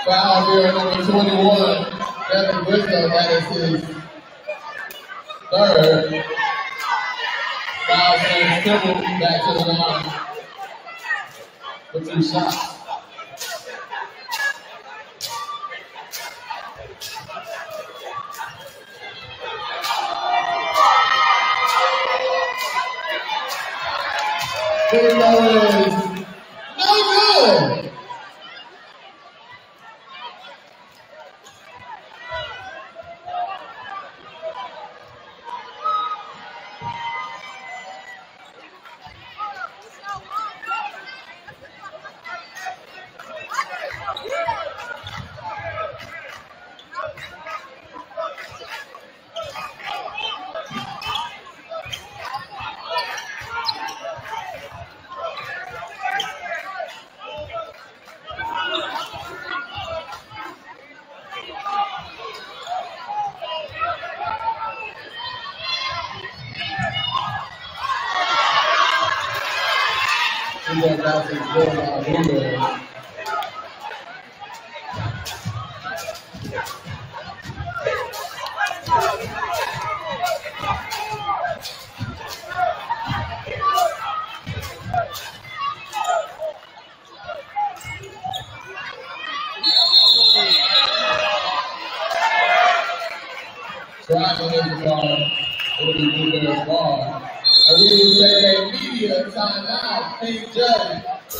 Speaker 3: Foul here at number twenty-one, Devin Winston. That is his third. Foul sends Kibble back to the line for two shots. Free throw is no good. Driving in the car, it'll be moving as ball. And we will say a media timeout. King Judge.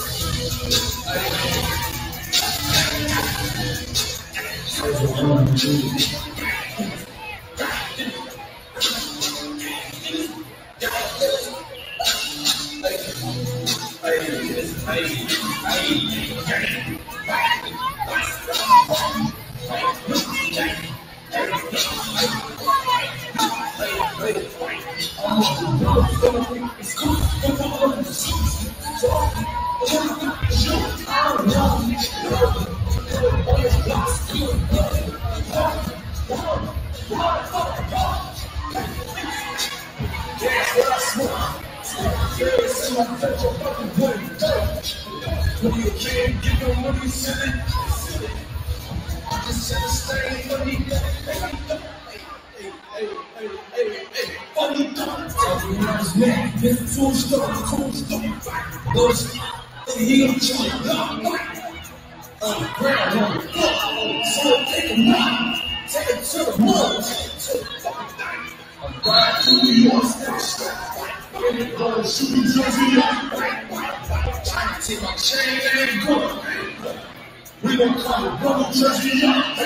Speaker 3: We don't call it brother jersey up.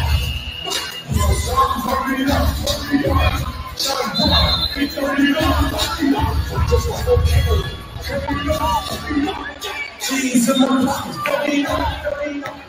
Speaker 3: So I'm hurrying up, hurry up. Shut up, be thirty up, hurry up. Just like okay, hurry up, hurry up. Cheese in my pockets, hurry up, hurry up.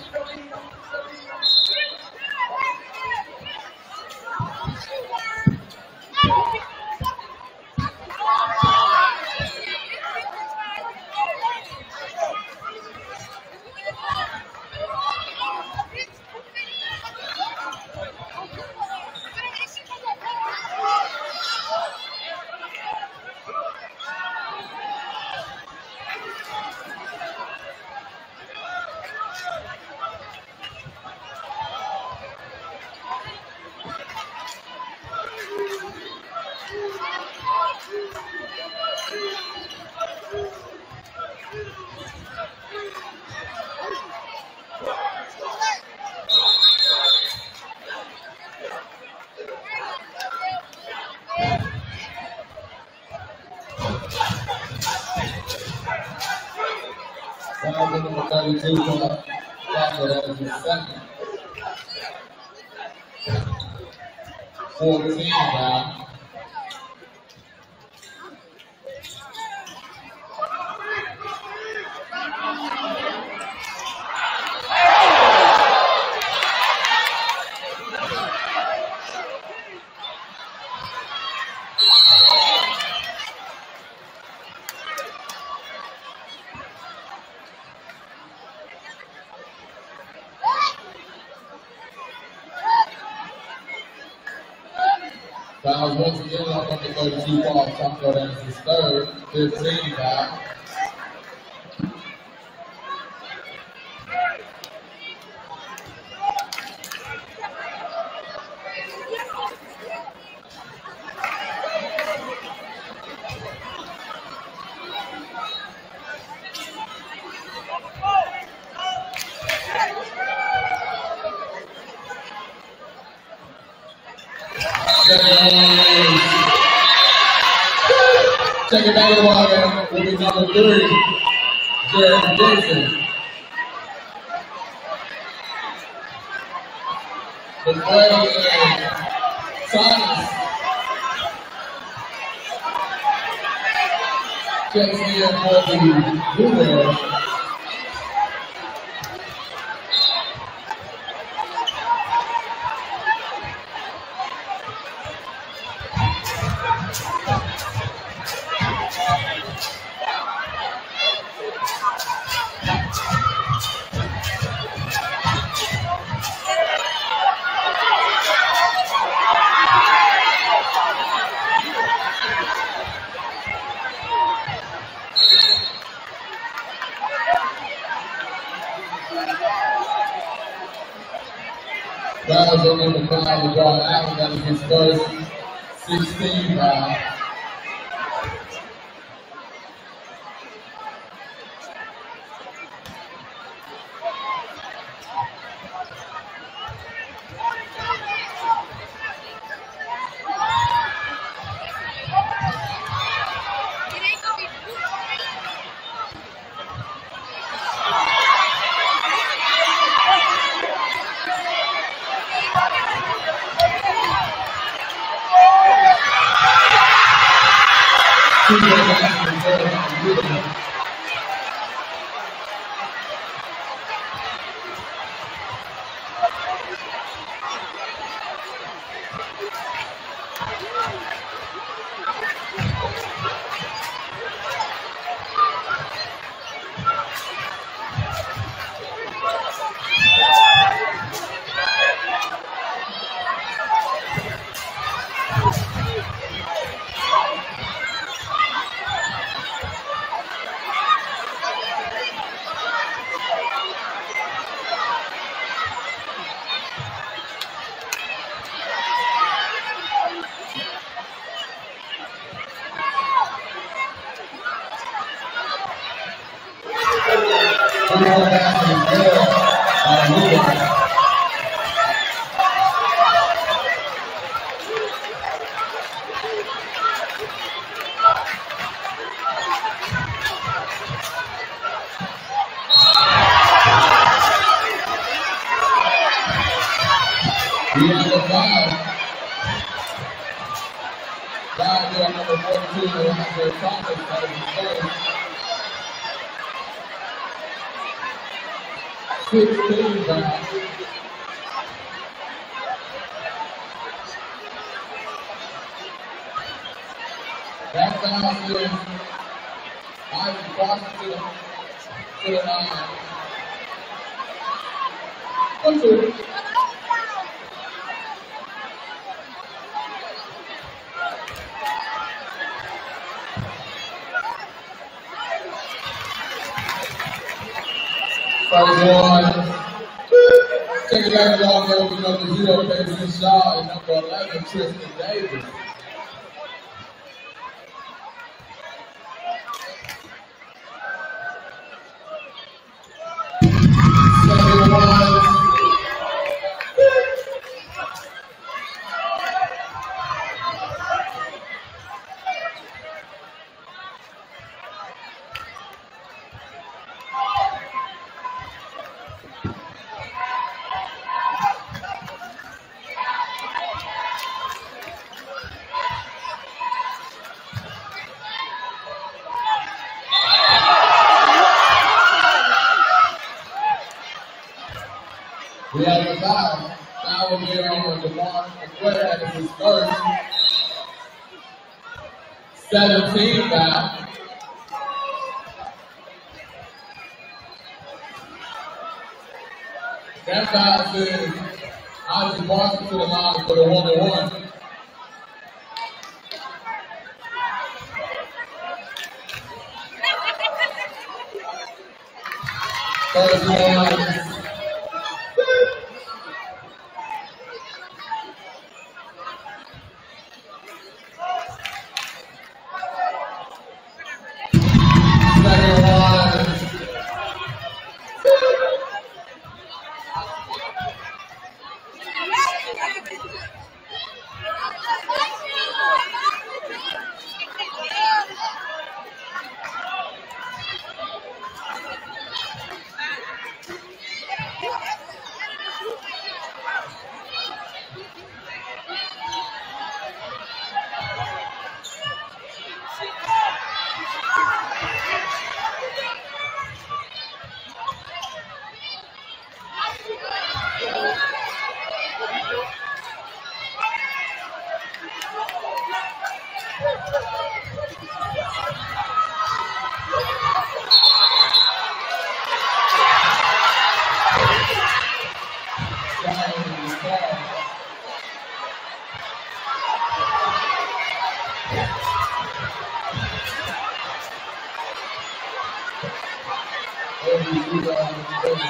Speaker 3: thirty-two point Tackle, that was his second. fourteen now. Fouls once again on number thirty-two, Paul Taco. That is his third. fifteen foul.
Speaker 2: Check it back in the water. Will be number three, Jared Jason. The play is Science. Checks in for the Bluebird. Fouls on number five, LeBron Allen, that was his first sixteen foul. sixteen foul. That foul is Ivy Boston to the, to the line. One, two. First one. Take it back along there with number zero, Benjamin Shaw, and number eleven, Tristan Davis. Second one. We have a foul. Foul will be on DeMar McQuaid. That is his first. seventeen foul. That foul says Isaac Boston to the line for the one and one. First one.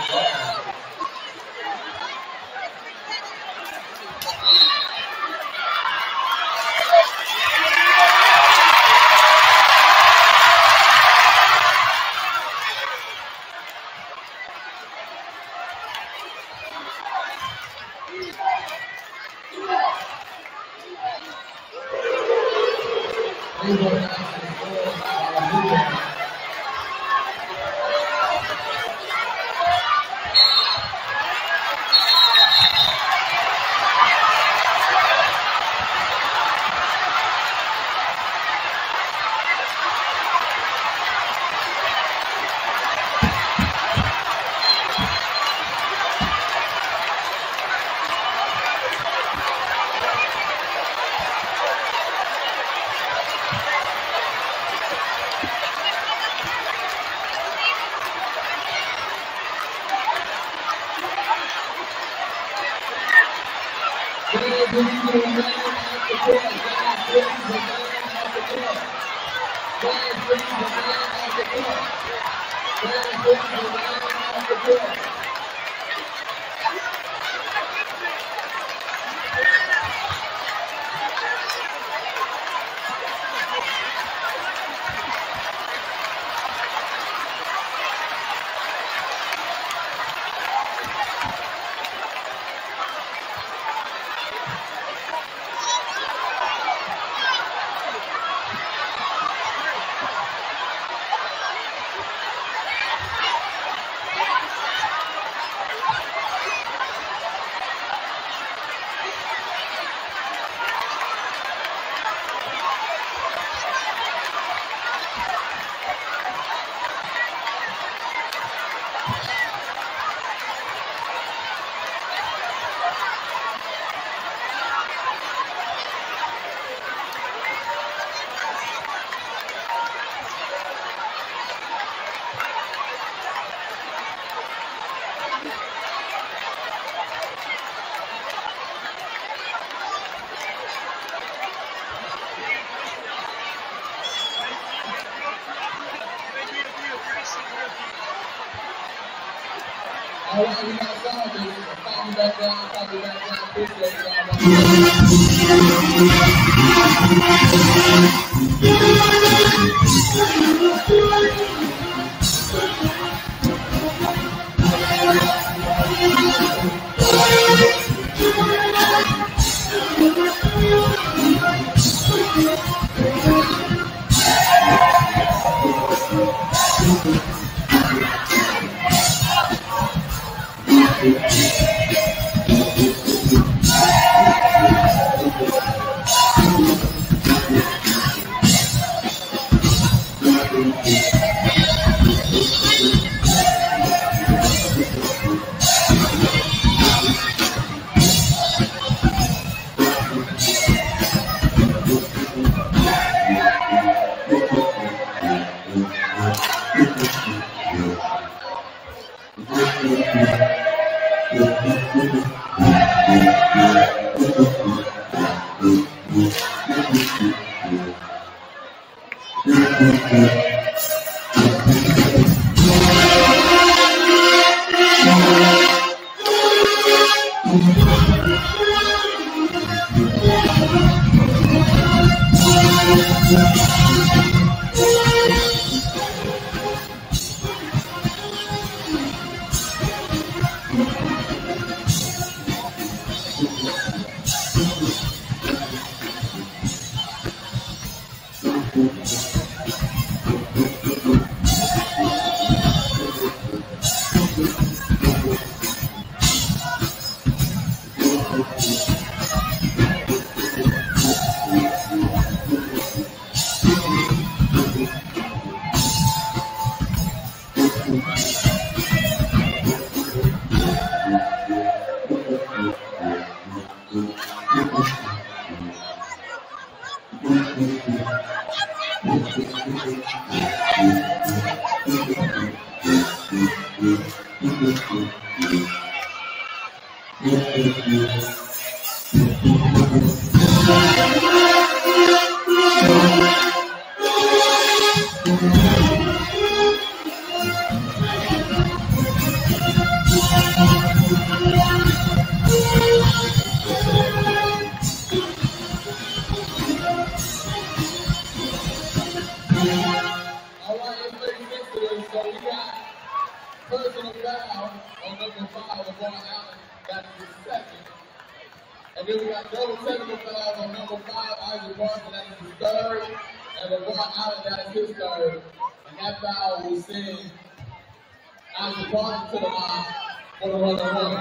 Speaker 3: All right, we got some baby. Copy back down, copy back down. Appreciate number five, LeVar Allen. That is his second. And then we got double technical fouls on number five, Isaac Barton. That is his third. And LeVar Allen, that is his third. And that foul will send Isaac Barton to the line for the run and one.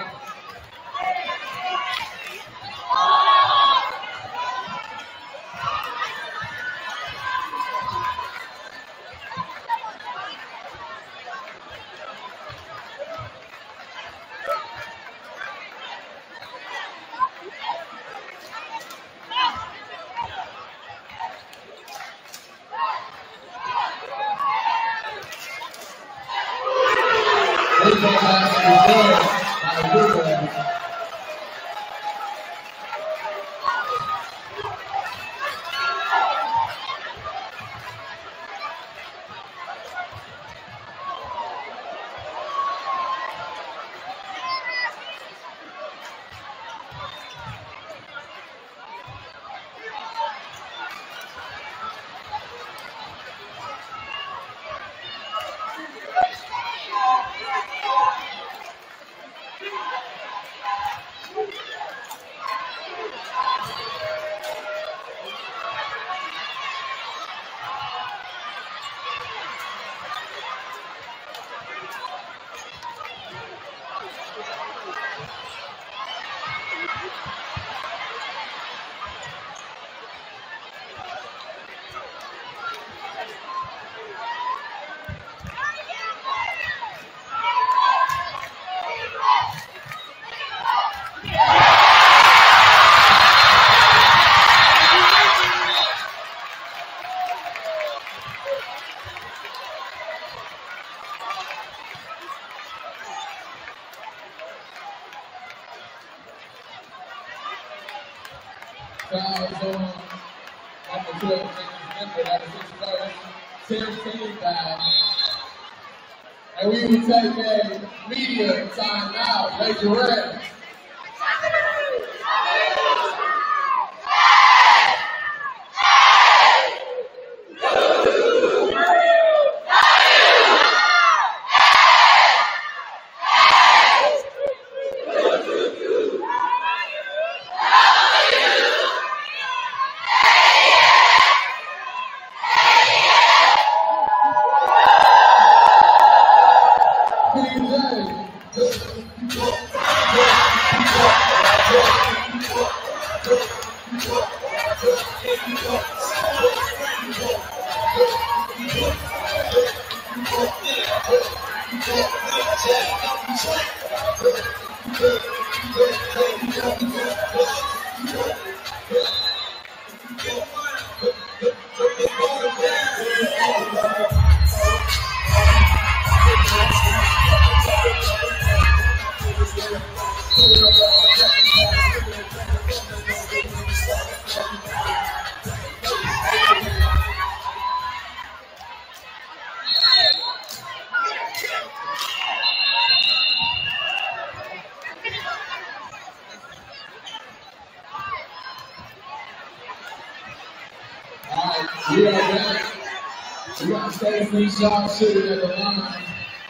Speaker 3: Fouls on number twelve, Denver, that is his first, ten foul. And we will take a media timeout. Major Red. We are back. We got Stacey Shaw shooting at the line.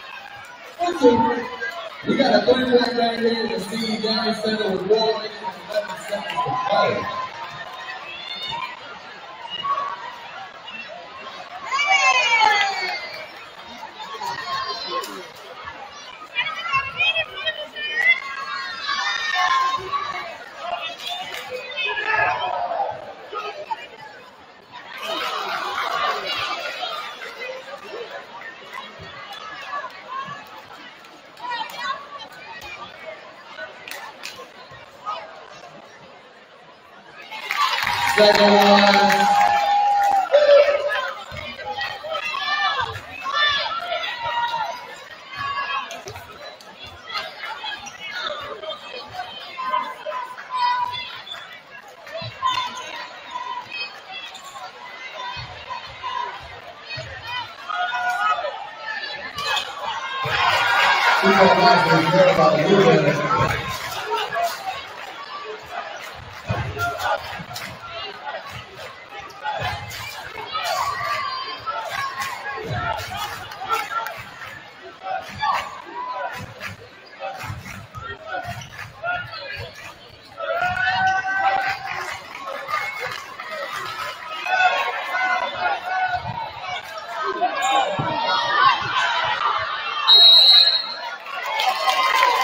Speaker 3: We got a three-point right here with Steve Downey Center with Ward and eleven seconds to play. Second one. We got lots of care about the movement.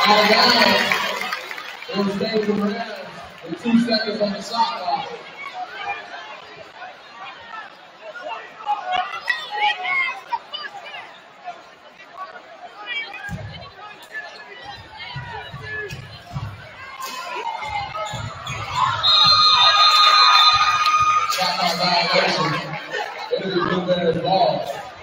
Speaker 3: Out of bounds. It will stay with the Rams with two seconds on the shot clock. Shot clock violation. It'll be Blue Bears ball.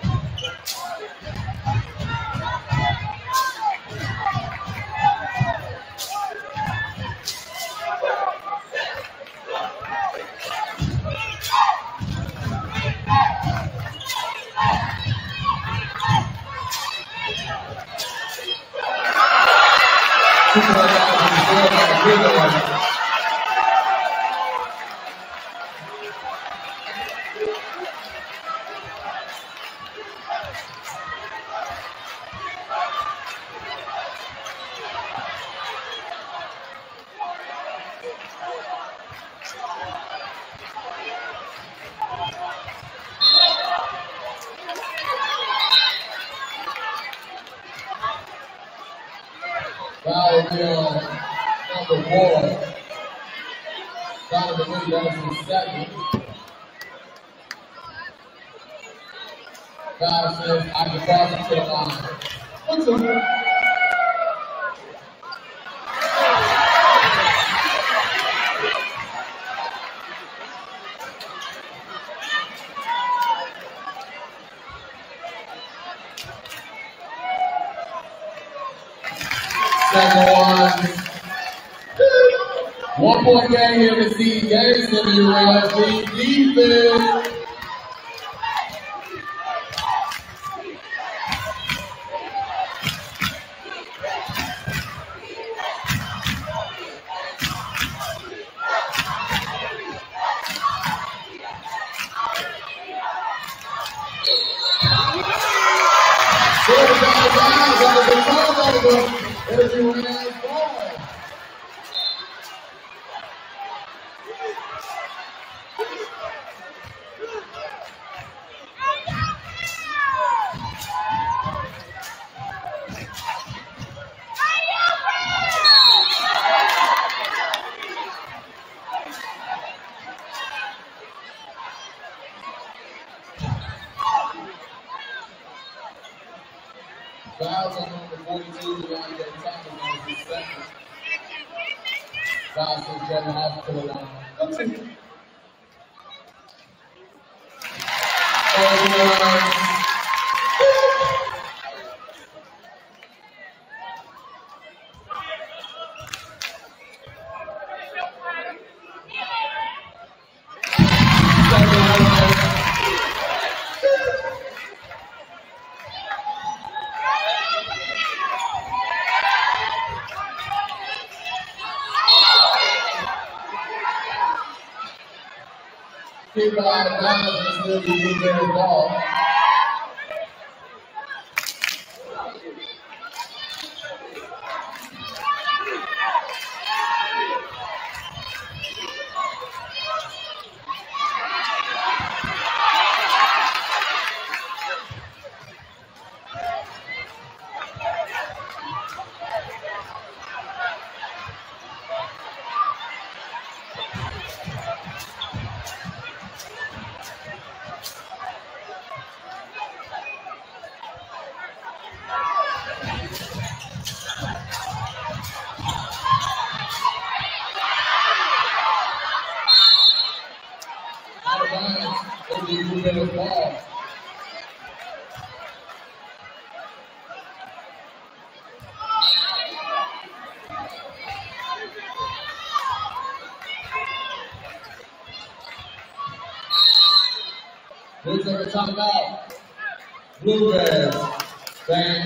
Speaker 3: Foul on number four. Donovan Lee, that was his second. Foul says, I can cross him to the line. What's up? Second one. One point game here to see Games in the U S D defense. Fouls on number forty-two, Leon Thomas on his second. Foul says Jordan House to the line. People out of bounds and still be moving their ball. Who's going to talk about Blue Bears? Bang.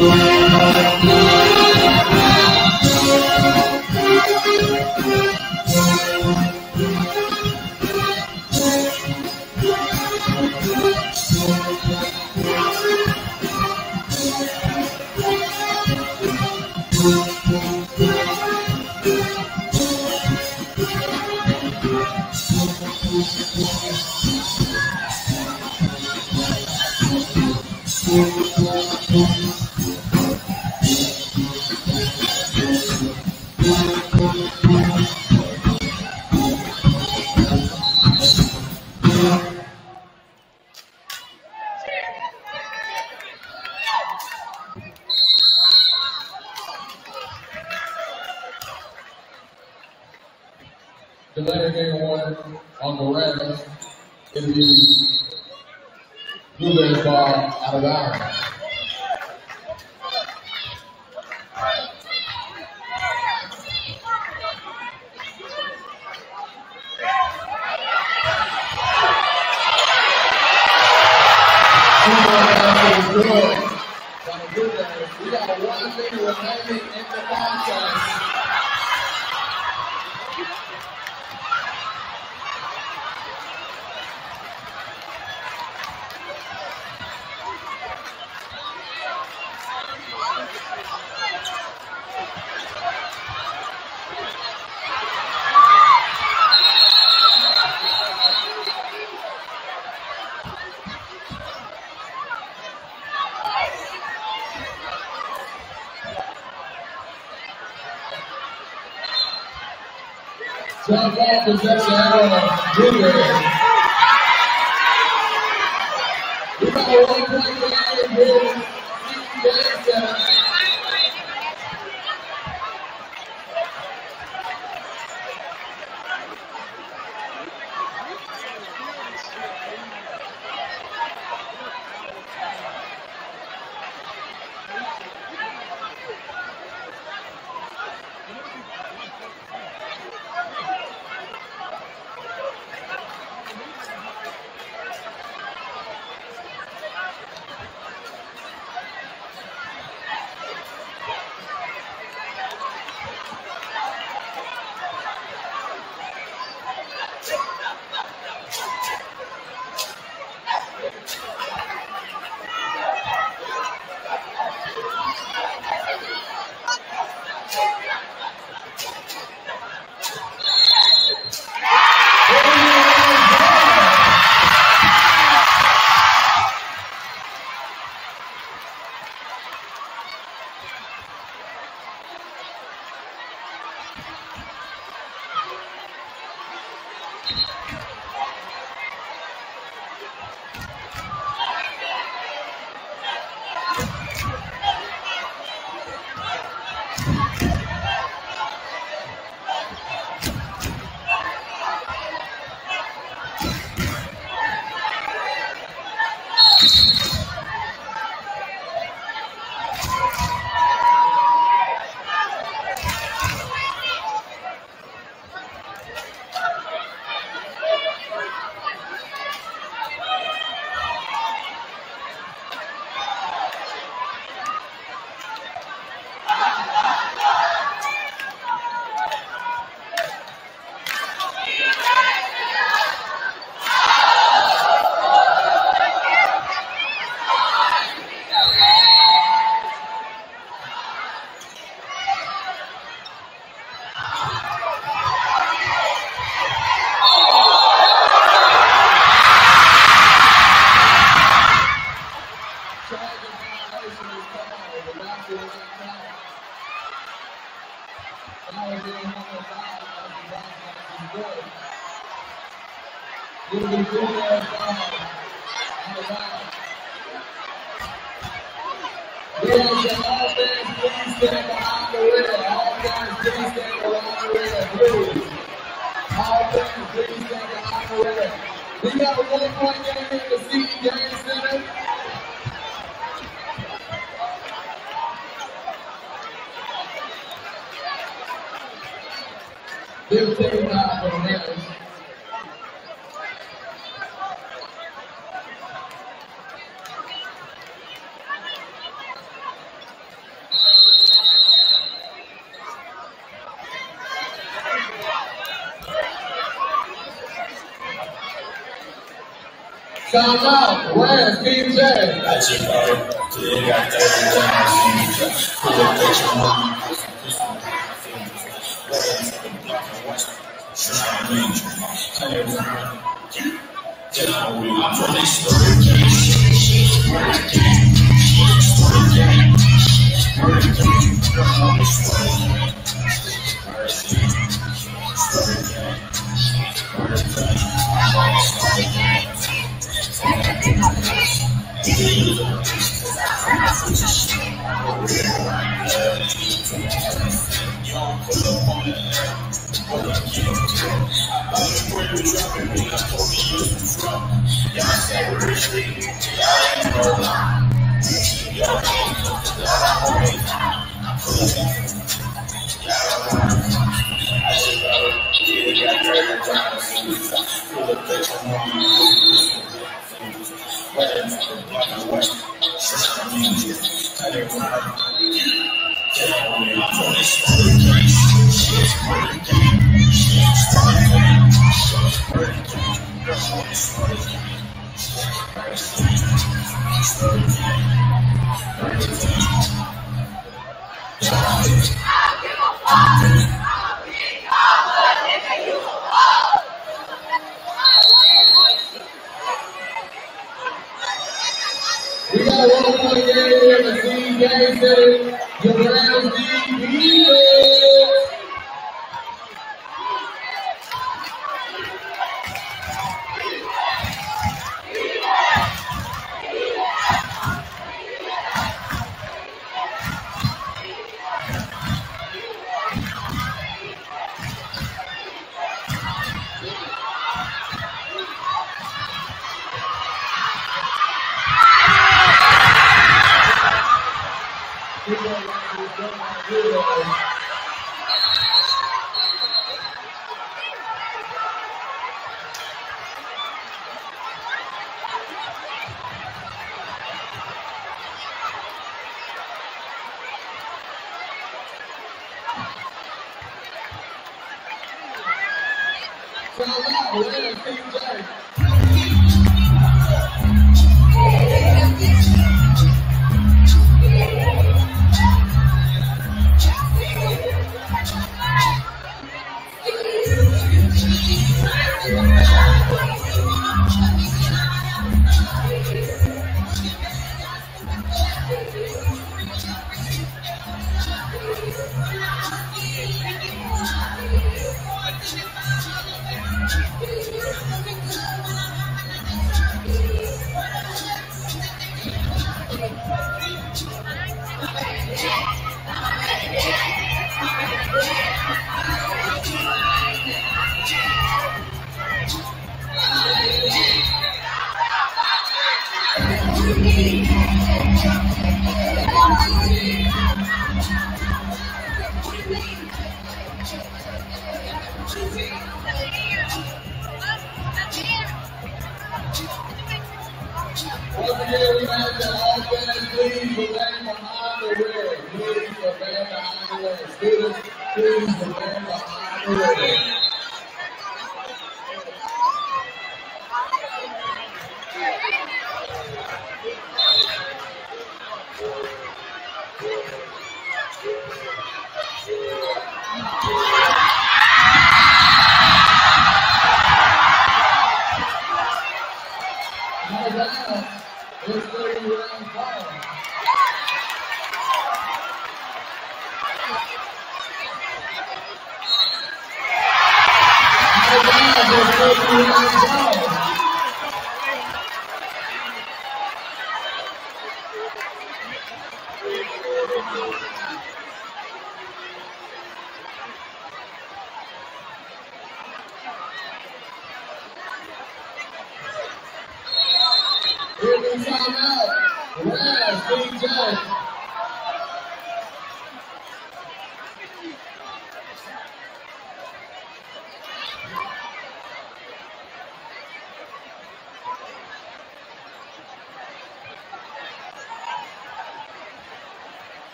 Speaker 2: The letter game one on the red is the blueberry ball out of bounds. We got one thing remaining in the contest. Jump off possession of Blueberry. We got one point remaining here. Game seven. We got a one point game in the C D Game Center. fifteen now for the Rams.
Speaker 3: Time out. Where's D J?
Speaker 2: I just got it. Today got thirty times. Pull up picture on
Speaker 3: We got a one point game in the team game center. Your Browns defense.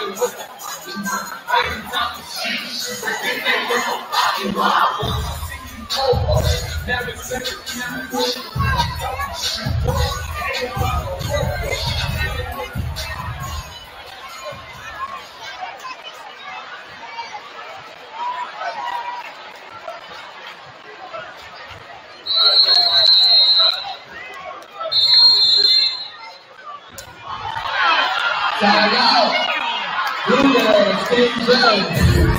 Speaker 3: Time out. Blue Bears, Steve Jones.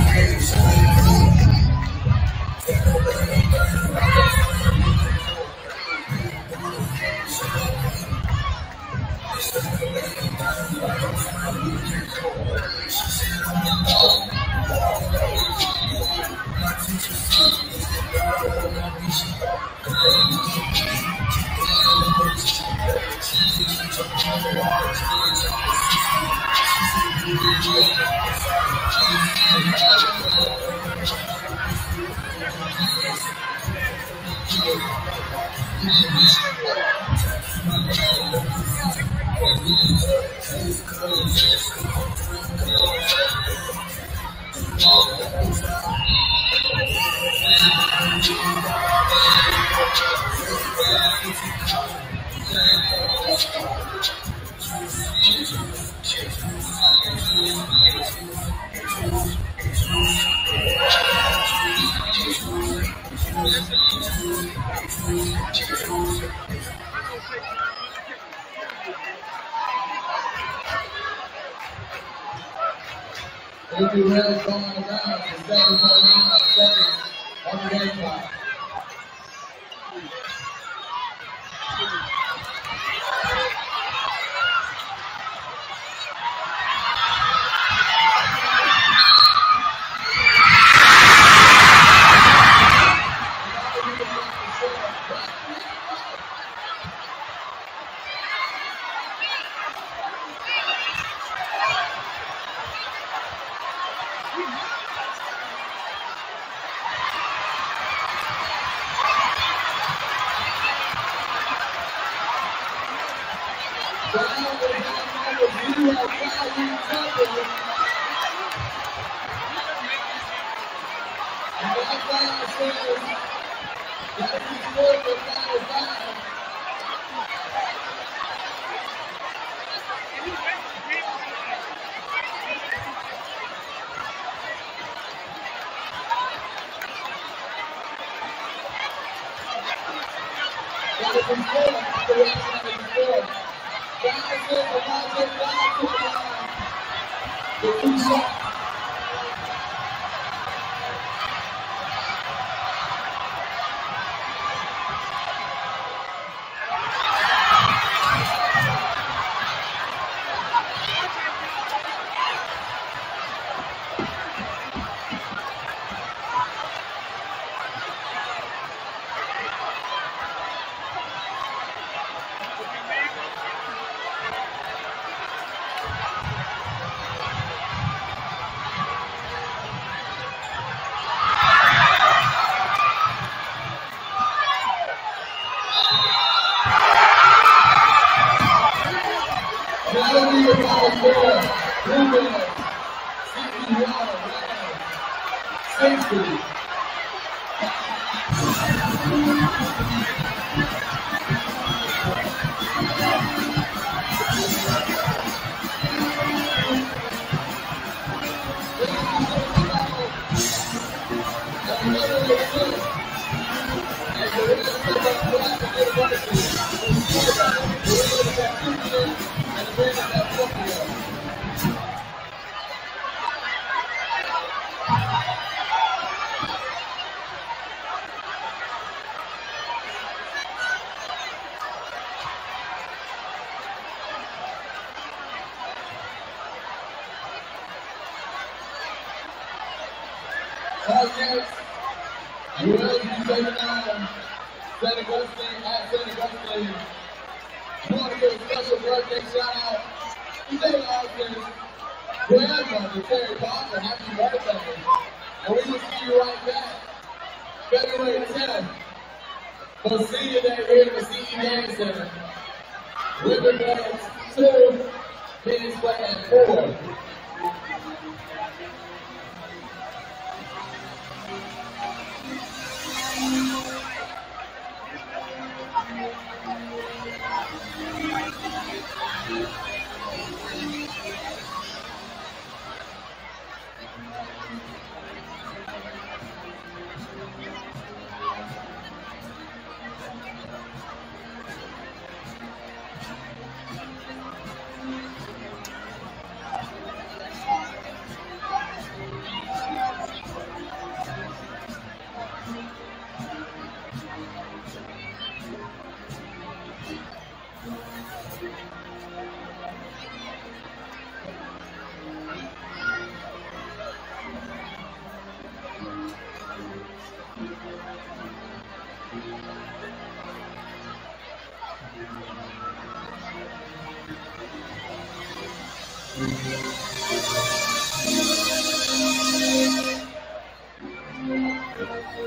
Speaker 3: If you really going around for seven point nine seconds on the game clock.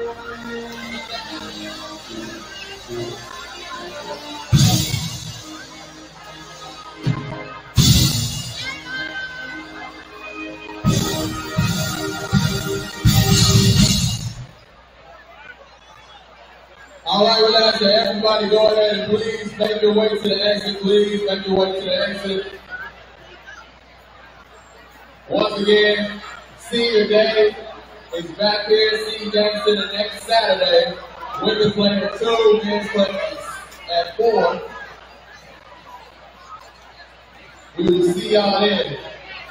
Speaker 2: All right, we'd like to everybody go ahead and please make your way to the exit. Please make your way to the exit. Once again, senior day is back here. Senior day is the next Saturday. Women's playing at two, men's playing at four. We will see y'all then.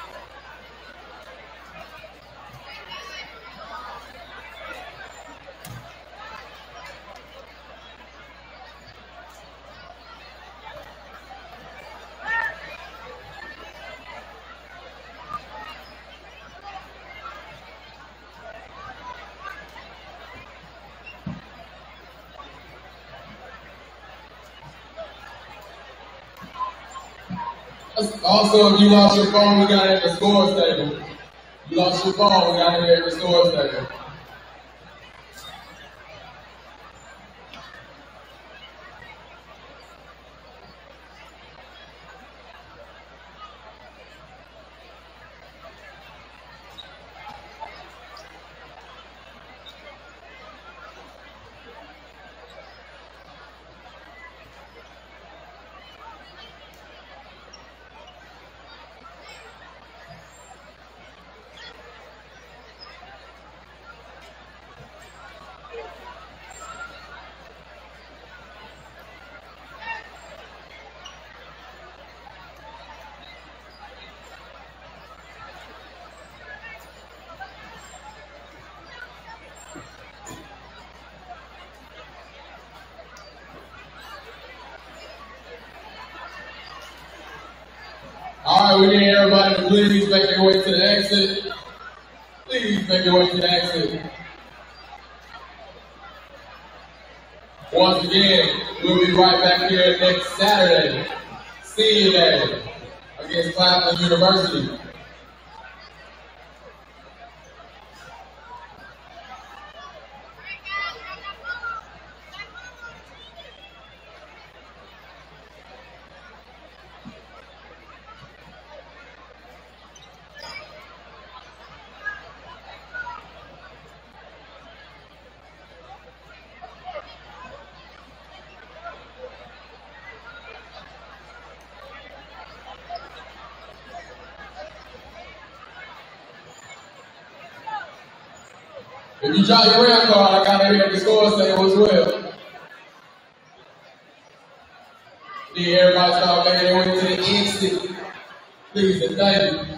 Speaker 2: Also, if you lost your phone, we got it at the scores table. You lost your phone, we got it at the scores table. All right, we need everybody to please make your way to the exit. Please make your way to the exit. Once again, we'll be right back here next Saturday, senior day, against Claflin University. If you drop your rail card, I got it here at the scores table as well. Need everybody to start making their way to the exit. Please and thank you.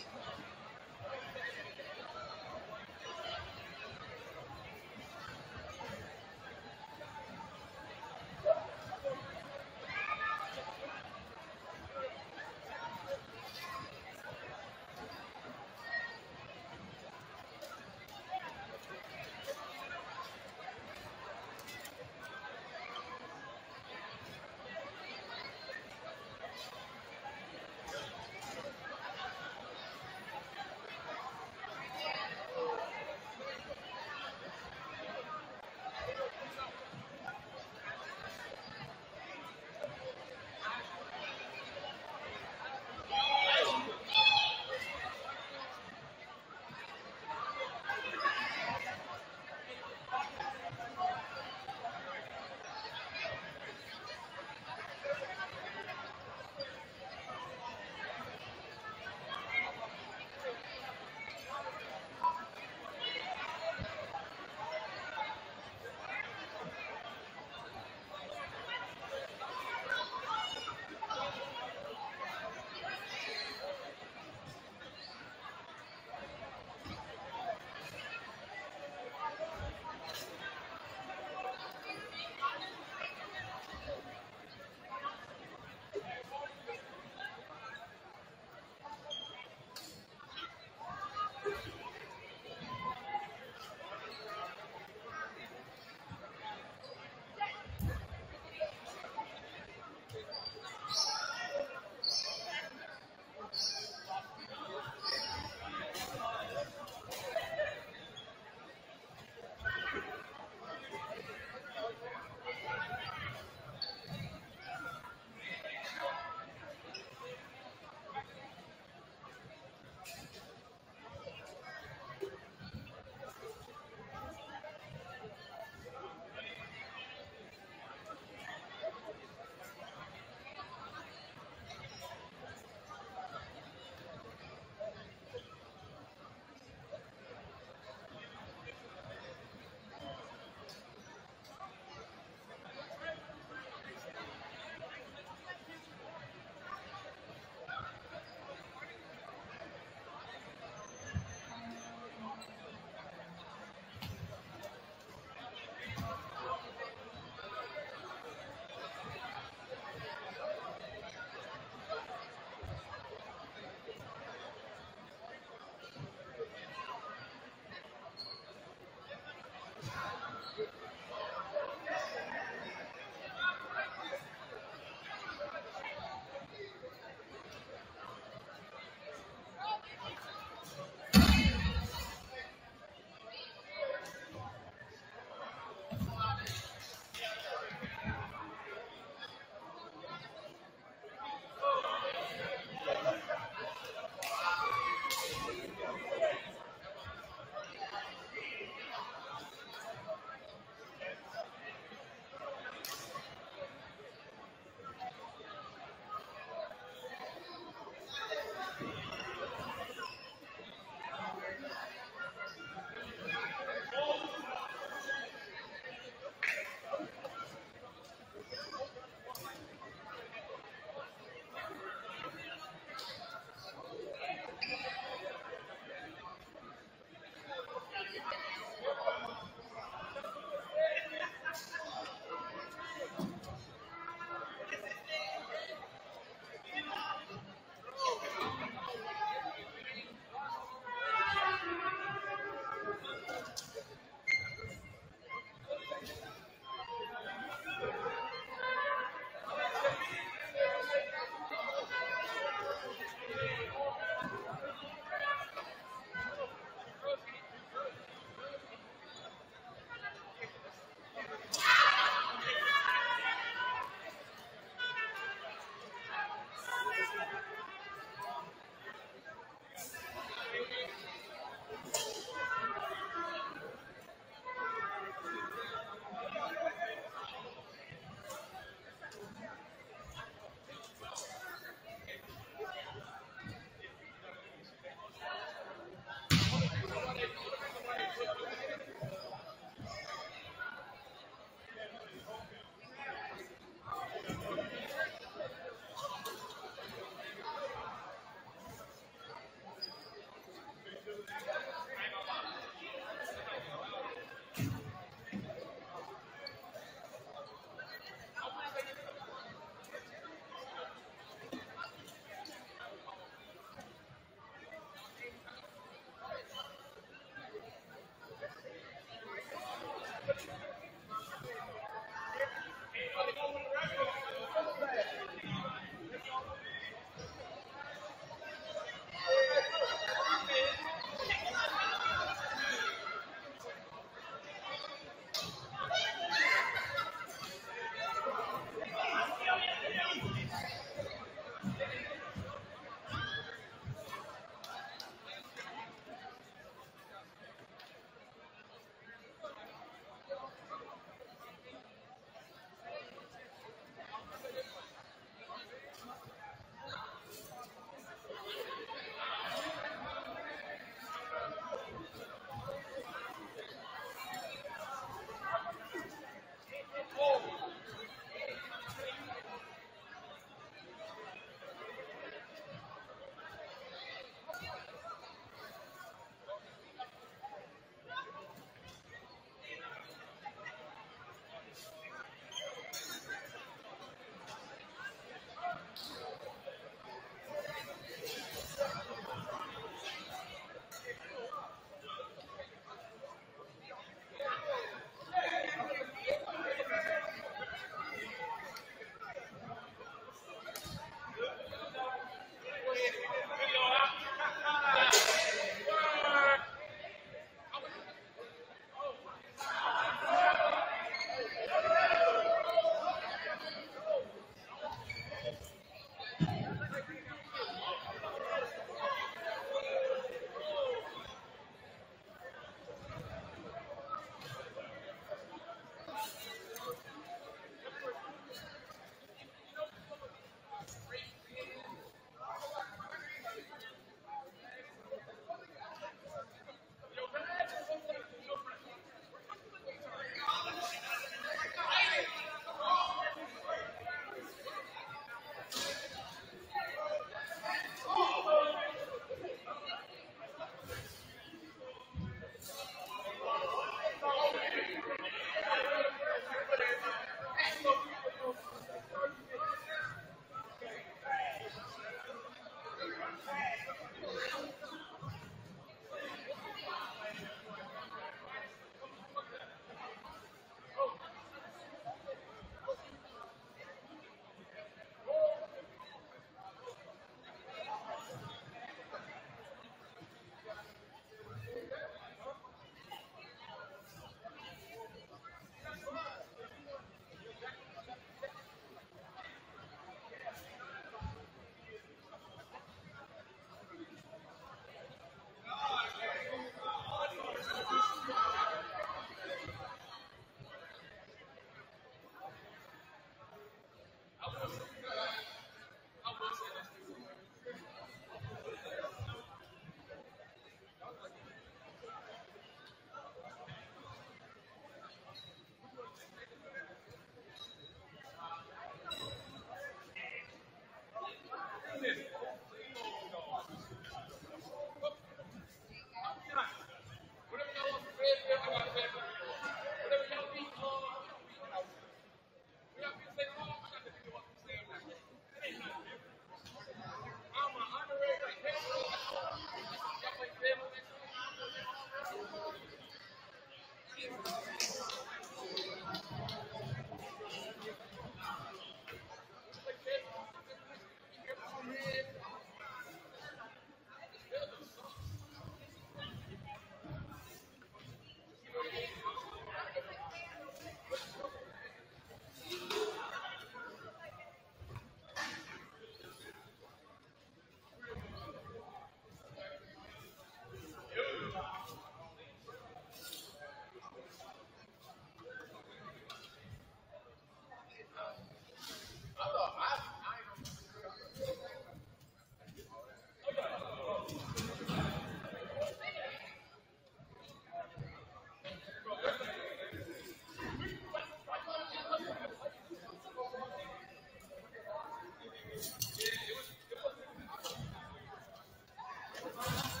Speaker 3: Come on.